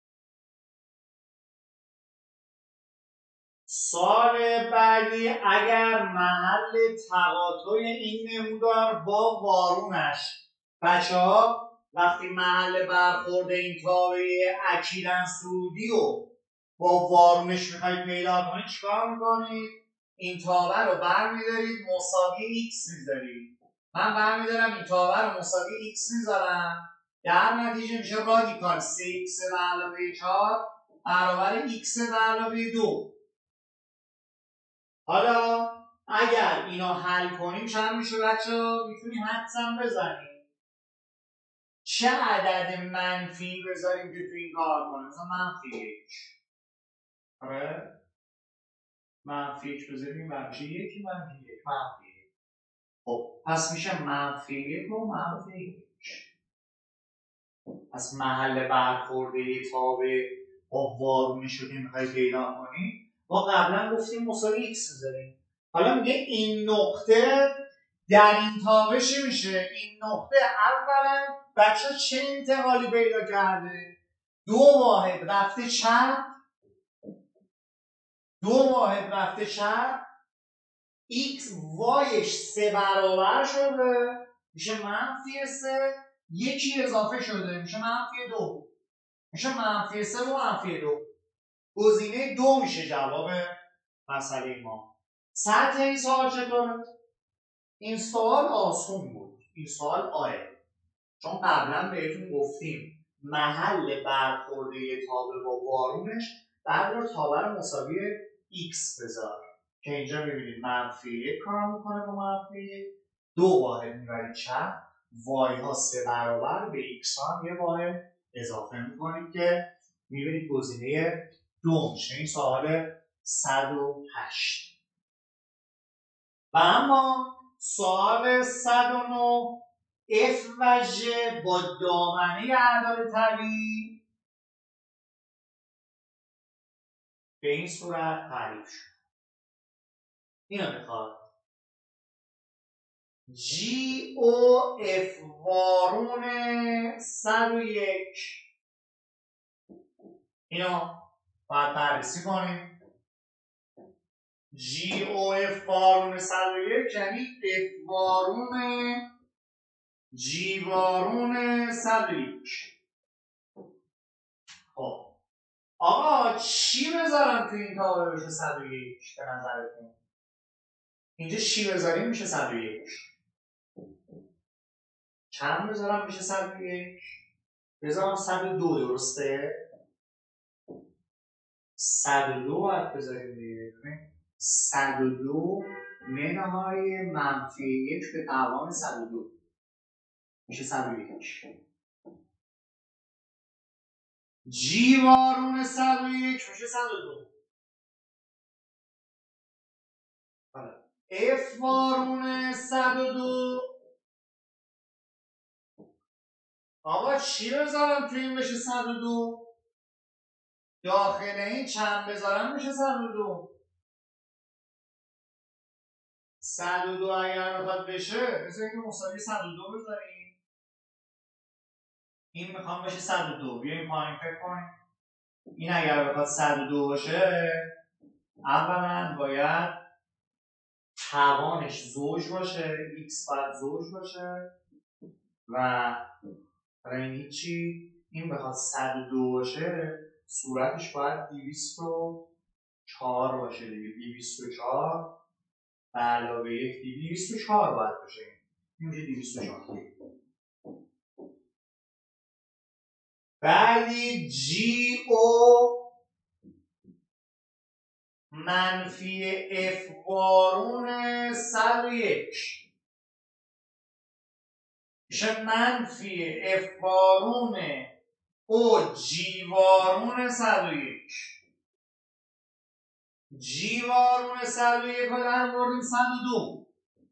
سوال بعدی اگر محل تقاطع این نمودار با وارونش. بچه ها وقتی محل برخورد این تابع اکیدن سعودی و با وارونش میخواید پیدا کنید چیکار میکنید؟ این تابع رو برمیدارید مساوی x میذارید. من برمیدارم این تابع رو مساوی x میذارم. در نتیجه میشه رادیکال سه ایکس به علاوه چهار برابر x به علاوه دو. حالا اگر اینو حل کنیم چند میشه بچه ها؟ میتونیم حدسم بزنیم. چه عدد منفی بذاریم که تو این کار کنیم؟ مثلا منفی یک. آره منفی یک بذاریم منفی یکی منفی یک منفی یک. خب پس میشه منفی یک و منفی یک. پس محل برخورده تابع با وارونش رو که میخوایی پیدا کنیم ما قبلا گفتیم مساوی x بذاریم. حالا میگه این نقطه در این تابع چی میشه؟ این نقطه اولا بچه چه انتقالی پیدا کرده؟ دو واحد رفته چپ، دو واحد رفته چپ، x وایش سه برابر شده میشه منفی سه، یکی اضافه شده میشه منفی دو، میشه منفی سه و منفی دو. گزینه دو میشه جواب مسئله ما. سطح این سوال چطوره؟ این سوال آسون بود. این سوال آه چون قبلا بهتون گفتیم محل برخورده تابع با وارونش بردار تابع رو مساوی x بذار که اینجا میبینید منفی یک کار میکنه با منفی یک، دو واحد میبرید چپ، وای ها سه برابر به x ها یه واحد اضافه میکنید که میبینید گزینه دو میشه. این سوال صد و هشت. و اما سوال صد و نه F و J با دامنه اعداد طبیعی به این صورت تعریف شد. اینو میخواد جی او اف وارون صد و یک، اینو باید بررسی کنیم. جی او اف وارون صد و یک یعنی اف وارون جی وارون صد و یک. خب آقا چی بذارم تو این تابع بشه صد و یک به نظرتون؟ اینجا چی بذاریم میشه صد و یک؟ چند بذارم میشه صد و یک؟ بذارم صد و دو، درسته؟ صد و دو باید بذاریم دیگه. صد و دو منهای منفی یک به توان صد و دو میشه صد و یک. جی وارون صد و یک میشه صد و دو. اف وارون صد و دو، آقا چی بذارم تو این بشه صد و دو؟ داخل این چند بذارم میشه صد و دو. صد و دو اگر بخواد بشه مثل اینکه مساوی صد و دو بذاریم. این میخوام بشه صد و دو. بیاییم پایین فکر کنیم. این اگر بخواد صد و دو باشه اولا باید توانش زوج باشه، x باید زوج باشه و برای این هیچی. این بخواد صد و دو باشه صورتش باید دویست و چهار باشه دیگه. دویست و چهار به علاوه یک دویست و چهار باید باشه. این میشه دویست و چهار. بعدی جی او منفی اف وارون صد و یک میشه منفی اف وارون او جی وارون صد و یک. جی وارون صد و یک رو در بردیم صد و دو.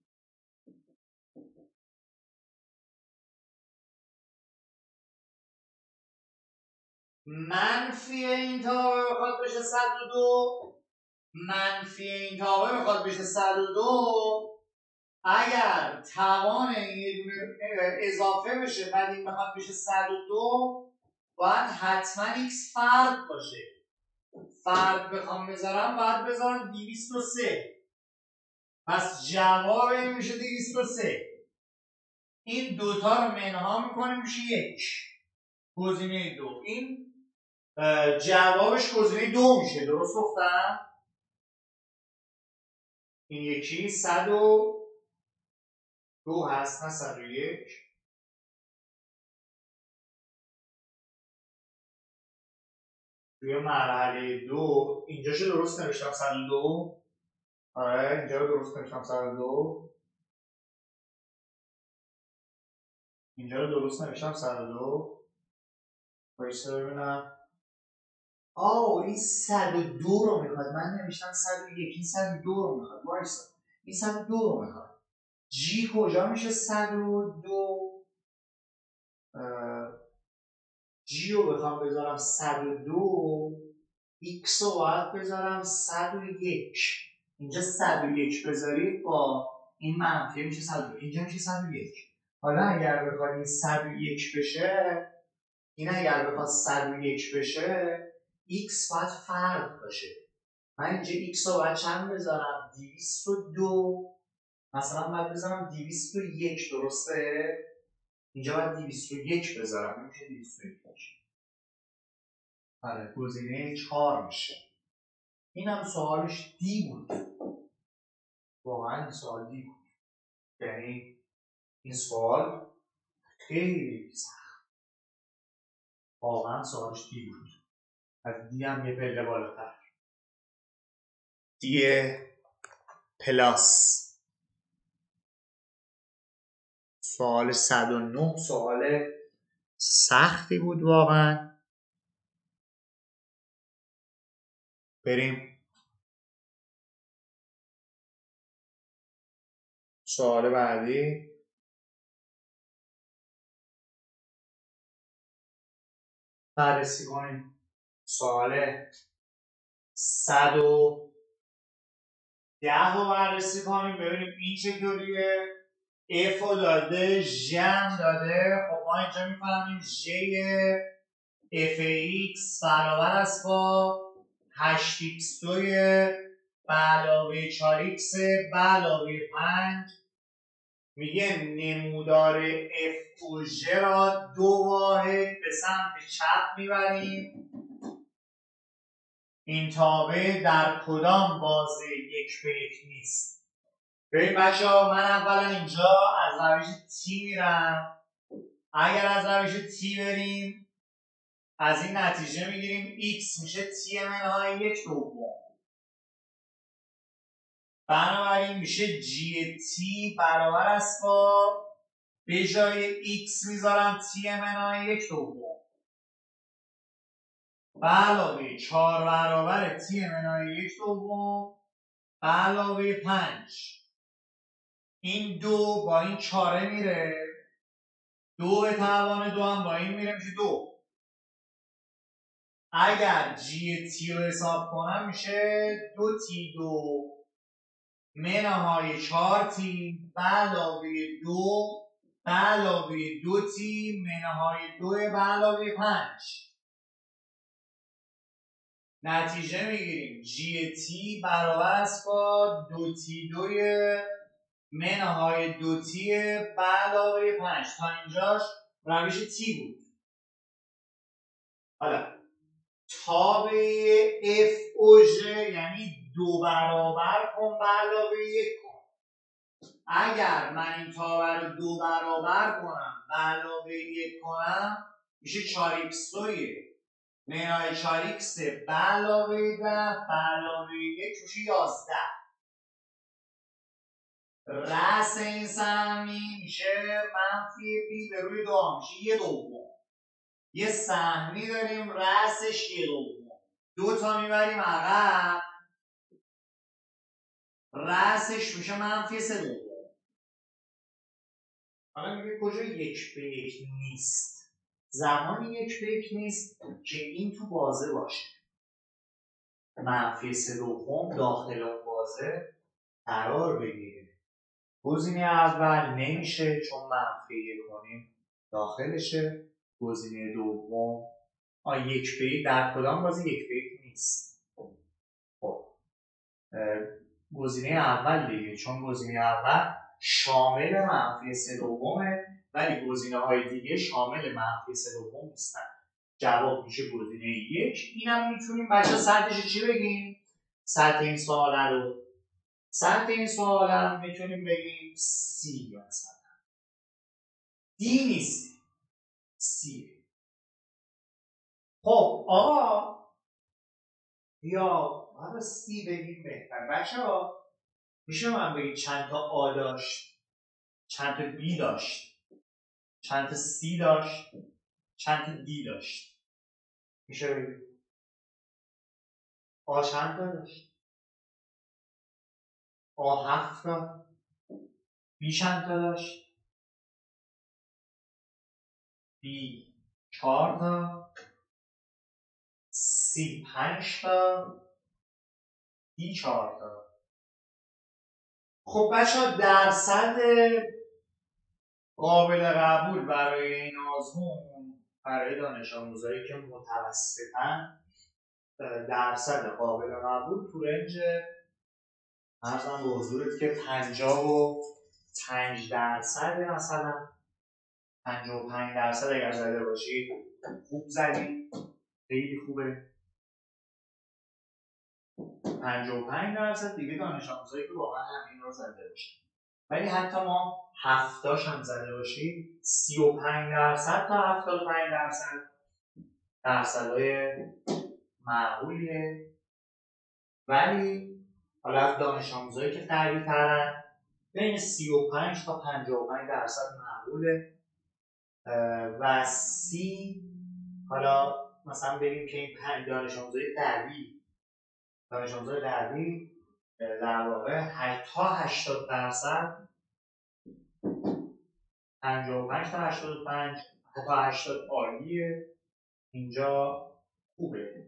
منفی این تابع بخواد بشه صد و دو، منفی این تابع بخواد بشه صد و دو، اگر توان این اضافه بشه بعد این بخواد بشه صد و دو باید حتما x فرد باشه. فرد بخوام بذارم باید بذارم دویست و سه. پس جواب این میشه دویست و سه. این دوتا رو منها میکنیم میشه یک. گزینه دو. این جوابش گزینه دو میشه. درست گفتم؟ این یکی صد و دو هست نه صد و یک. توی مرحله دو اینجاشو درست نوشتم صد و دو. آره اینجا رو درست نوشتم صد و دو. اینجا رو درست نوشتم صد و دو. بایسته ببینم. آه این صد و دو رو میخواد. من نوشتم صد و یک. این صد و دو رو میخواد. بایسته این صد و دو رو میخواد. جی کجا میشه صد و دو؟ جی رو بخوام بذارم صد و دو، x رو باید بذارم صد و یک. اینجا صد و یک بذارید با این منفی میشه صد و دو. اینجا میشه صد و یک. حالا اگر بخواد این صد و یک بشه، این اگر بخواد صد و یک بشه x باید فرد باشه. من اینجا x رو باید چند بذارم؟ دویست و دو. مثلا باید بذارم دویست و یک. درسته؟ اینجا باید دویست و یک بذارم. میشه دویست و یک. آره گزینه چهار میشه. این هم سوالش دی بود. واقعا این سوال دی بود. یعنی این سوال خیلی سخت. واقعا سوالش دی بود. از دی هم یه پله بالاتر. دی پلاس. سوال صد و نه سوال سختی بود واقعا. بریم سوال بعدی. بررسی کنیم. سوال صد و ده رو بررسی کنیم ببینیم این چطوریه. F رو داده، ژ هم داده. خب ما اینجا میفهمیم ژ اف ایکس برابر است با هشت ایکس دو به علاوه چهار ایکس به علاوه پنج. میگه نمودار F و ژ را دو واحد به سمت چپ میبریم. این تابع در کدام بازه یک به یک نیست؟ ببین بچه ها، من اولا اینجا از روش تی میرم. اگر از روش تی بریم از این نتیجه میگیریم x میشه تی منهای یک دوم. بنابراین میشه جی تی برابر است با به جای x میذارم تی منهای یک دوم به علاوه چهار برابر تی منهای یک دوم به علاوه پنج. این دو با این چاره میره، دو به توان دو هم با این میره میشه دو. اگر جی تی رو حساب کنم میشه دو تی دو منهای چهار تی به علاوه دو به علاوه دو تی منهای دو به علاوه پنج. نتیجه میگیریم جی تی برابر است با دو تی دو منهای دو تی به علاوه پنج. تا اینجاش روش تی بود. حالا تابع اف او ژ یعنی دو برابر کن به علاوه یک کن. اگر من این تابع رو دو برابر کنم به علاوه یک کنم میشه چهار ایکس دو منهای چهار ایکس به علاوه ده به علاوه یک میشه یازده. رأس این سهمی میشه منفی بی به روی دو میشه یه دوم. یه سهمی داریم رأسش یه دوم، دو تا میبریم عقب، رأسش میشه منفی سه دوم. حالا میگه کجا یک به یک نیست؟ زمانی یک به یک نیست که این تو بازه باشه، منفی سه دوم داخل اون بازه قرار بگیره. گزینه اول نمیشه چون منفی یک کنیم داخلشه. گزینه دوم آ یک به یک در کدام بازه یک به یک نیست. خب گزینه اول دیگه، چون گزینه اول شامل منفی سه دومه ولی گزینه های دیگه شامل منفی سه دوم نیستن. جواب میشه گزینه یک. اینم میتونیم بچه سطحش چی بگیم؟ سطح این سواله رو سطح این سواله رو میتونیم بگیم سی مثلا. دی نیست، سی. خب آقا یا برای سی بگیم بهتر. بچه ها میشه من بگید چند تا آ داشت، چند تا بی داشت، چند تا سی داشت، چند تا دی داشت؟ میشه بگید آ چند تا داشت؟ آ هفت تا. بی چند تا داشت؟ بی چهار تا. سی پنج تا. دی چهار تا. خب بچه ها درصد قابل قبول برای این آزمون برای دانش آموزایی که متوسطن، درصد قابل قبول تو رنج ارزم به حضورت که پنجاه و پنج درصد، مثلا پنجاه و پنج درصد اگر زده باشی خوب زدی، خیلی خوبه. پنجاه و پنج درصد دیگه دانش آموزایی که واقعا همین رو زده باشه. ولی حتی ما هفتاش هم زده باشیم سی و پنج درصد تا هفتاد و پنج درصد درصدهای معقولیه. ولی حالا دانش آموزایی که قوی ترن بین سی و پنج تا پنجاه و پنج درصد معقوله. و سی حالا مثلا بگیم که این دانش آموزای قوی دانش آموزای قوی در واقع تا هشتاد درصد، پنجاه و پنج تا هشتاد و پنج تا هشتاد عالیه. اینجا خوبه.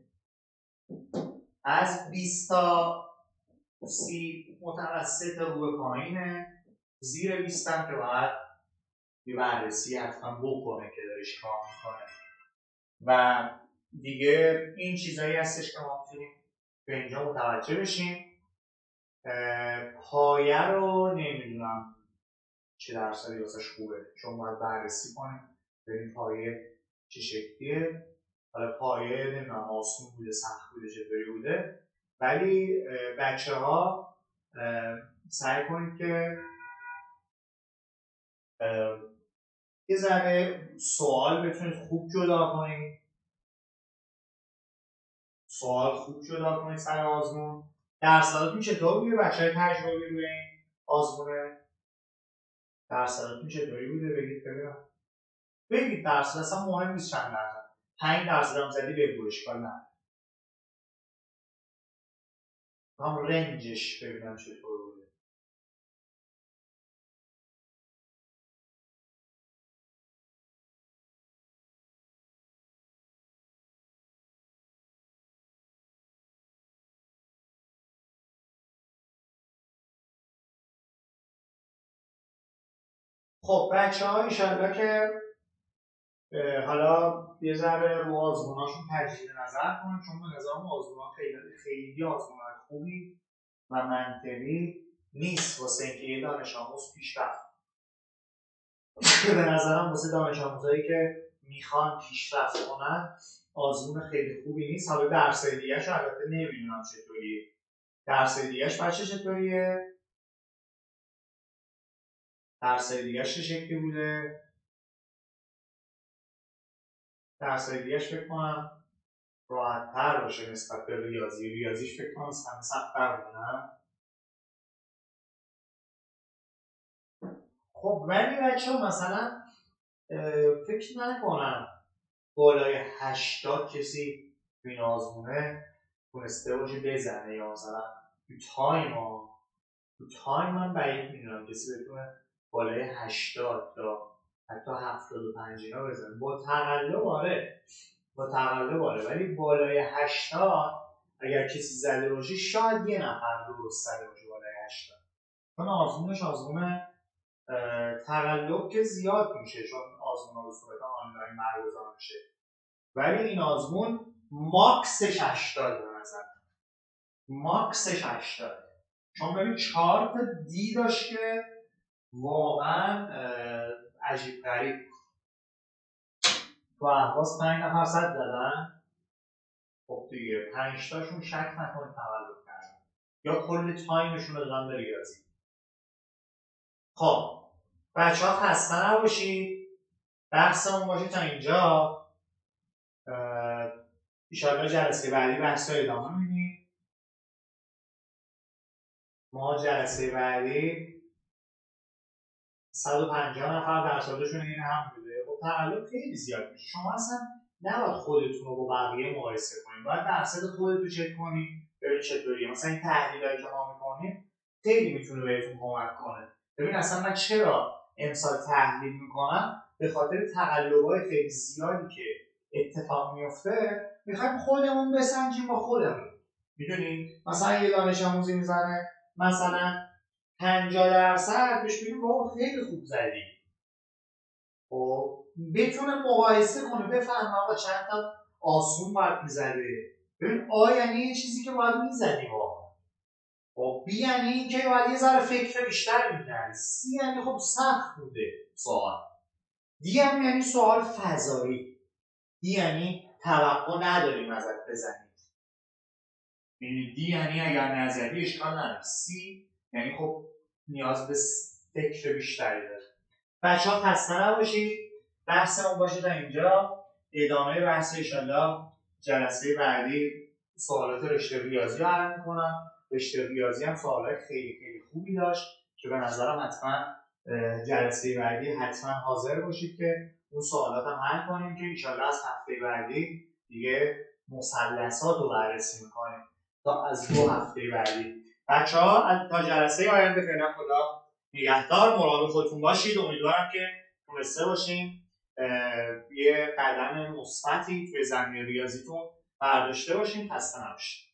از بیست تا سی متوسط رو به پایینه، زیر بیست هم که باید یه بررسی حتما بکنه که داره چیکار میکنه. و دیگه این چیزایی هستش که ما میتونیم به اینجا متوجه بشیم. پایه رو نمیدونم چه درصدی واسش خوبه، چون باید بررسی کنیم ببینیم پایه چه شکلیه. حالا پایه نمیدونم آسون بوده، سخت بوده، چطوری بوده، ولی بچه ها سعی کنید که یه ذره سوال بتونید خوب جدا کنید، سوال خوب جدا کنید سر آزمون. درصداتون چطور بوده بچه های تجربی روی این آزمونه؟ درصداتون چطوری بوده بگید ببینم. بگید درصد اصلا مهم نیست چند درصد. پنج درصد هم زدی بگو، اشکال نداره. هم رنجش ببینم چطور بوده. خب بچه ها ایشالله که حالا یه ذره رو آزموناشون تجدید نظر کنن، چون به نظرم آزمونا خیلی خیلی آزمونای خوبی و منطقی نیست واسه اینکه یه دانش آموز پیشرفت. به نظرم واسه دانش آموزایی که میخوان پیشرفت کنن آزمون خیلی خوبی نیست. حالا درسای دیگه‌اش البته نمیدونم چطوریه. درسای دیگه‌اش بچه چطوریه؟ درسای دیگه‌اش چه شکلی بوده؟ درسای دیگه‌اش فکر کنم راحت‌تر باشه نسبت به ریاضی. ریاضیش فکر کنم همه سخت‌تر بوده نه؟ خب ولی بچه‌ها مثلا فکر نکنم بالای هشتاد کسی تو این آزمونه تونسته باشه بزنه، یا مثلا تو تایم ها تو تایم من بعید میدونم کسی بتونه بالای هشتاد تا حتی هفتاد و پنج اینا بزنه. با تقلب آره با تقلب آره ولی بالای هشتاد اگر کسی زده باشه شاید یه نفر درست زده باشه بالای هشتاد، چون آزمونش آزمون تقلب که زیاد میشه چون آزمون ها به صورت آنلاین برگزار میشه، ولی این آزمون ماکسش هشتاد به نظر ماکسش هشتاد، چون ببین چهار تا دی داشت که واقعا عجیب غریب. تو اهواز پنج نفر صد زدن، خب دیگه پنج تاشون شک نکنید تقلب کردن یا کل تایمشون رو دادن به ریاضی. خب بچه ها خسته نباشید، بحثمون باشه تا اینجا. ایشالله جلسه بعدی بحث ها ادامه میدیم. ما جلسه بعدی صد و پنجاه نفر درصدشون این هم بوده. خب تقلب خیلی زیاد میشه. شما اصلا نباید خودتون رو با بقیه مقایسه کنید، باید درصد خودت رو چک کنید ببین چطوریه. مثلا این تحلیلایی که ما میکنیم خیلی میتونه بهتون کمک کنه. ببین اصلا من چرا امسال تحلیل میکنم؟ به خاطر تقلب‌های خیلی زیادی که اتفاق میفته میخوایم خودمون بسنجیم با خودمون. میدونید مثلا یه دانش آموزی میزنه مثلا پنجاه درصد، بهش بگیم بابا خیلی خوب زدی، خب بتونه مقایسه کنه بفهمه آقا چند تا آسون باید میزده. ببین آ یعنی یه چیزی که باید میزدی واقعا، خب بی یعنی این که باید یه ذره فکر بیشتر میکردی، سی یعنی خب سخت بوده سوال، دی هم یعنی سوال فضایی، دی یعنی توقع نداریم ازت بزنید. یعنی دی یعنی اگر نزدی اشکال نداره، سی یعنی خب نیاز به فکر بیشتری داره. بچه ها خسته نباشید، بحثمون باشه تا اینجا. ادامه بحث انشالله جلسه بعدی سوالات رشته ریاضی رو حل میکنم. رشته ریاضی هم سوالات خیلی خیلی خوبی داشت که به نظرم حتما جلسه بعدی حتما حاضر باشید که اون سوالات هم حل کنیم، که انشالله از هفته بعدی دیگه مثلثات رو بررسی میکنیم تا از دو هفته بعدی. بچه ها تا جلسه آینده فعلا خدا نگهدار، مراقب خودتون باشید. امیدوارم که تونسته باشیم یه قدم مثبتی توی زمینه ریاضیتون برداشته باشین. خسته نباشید.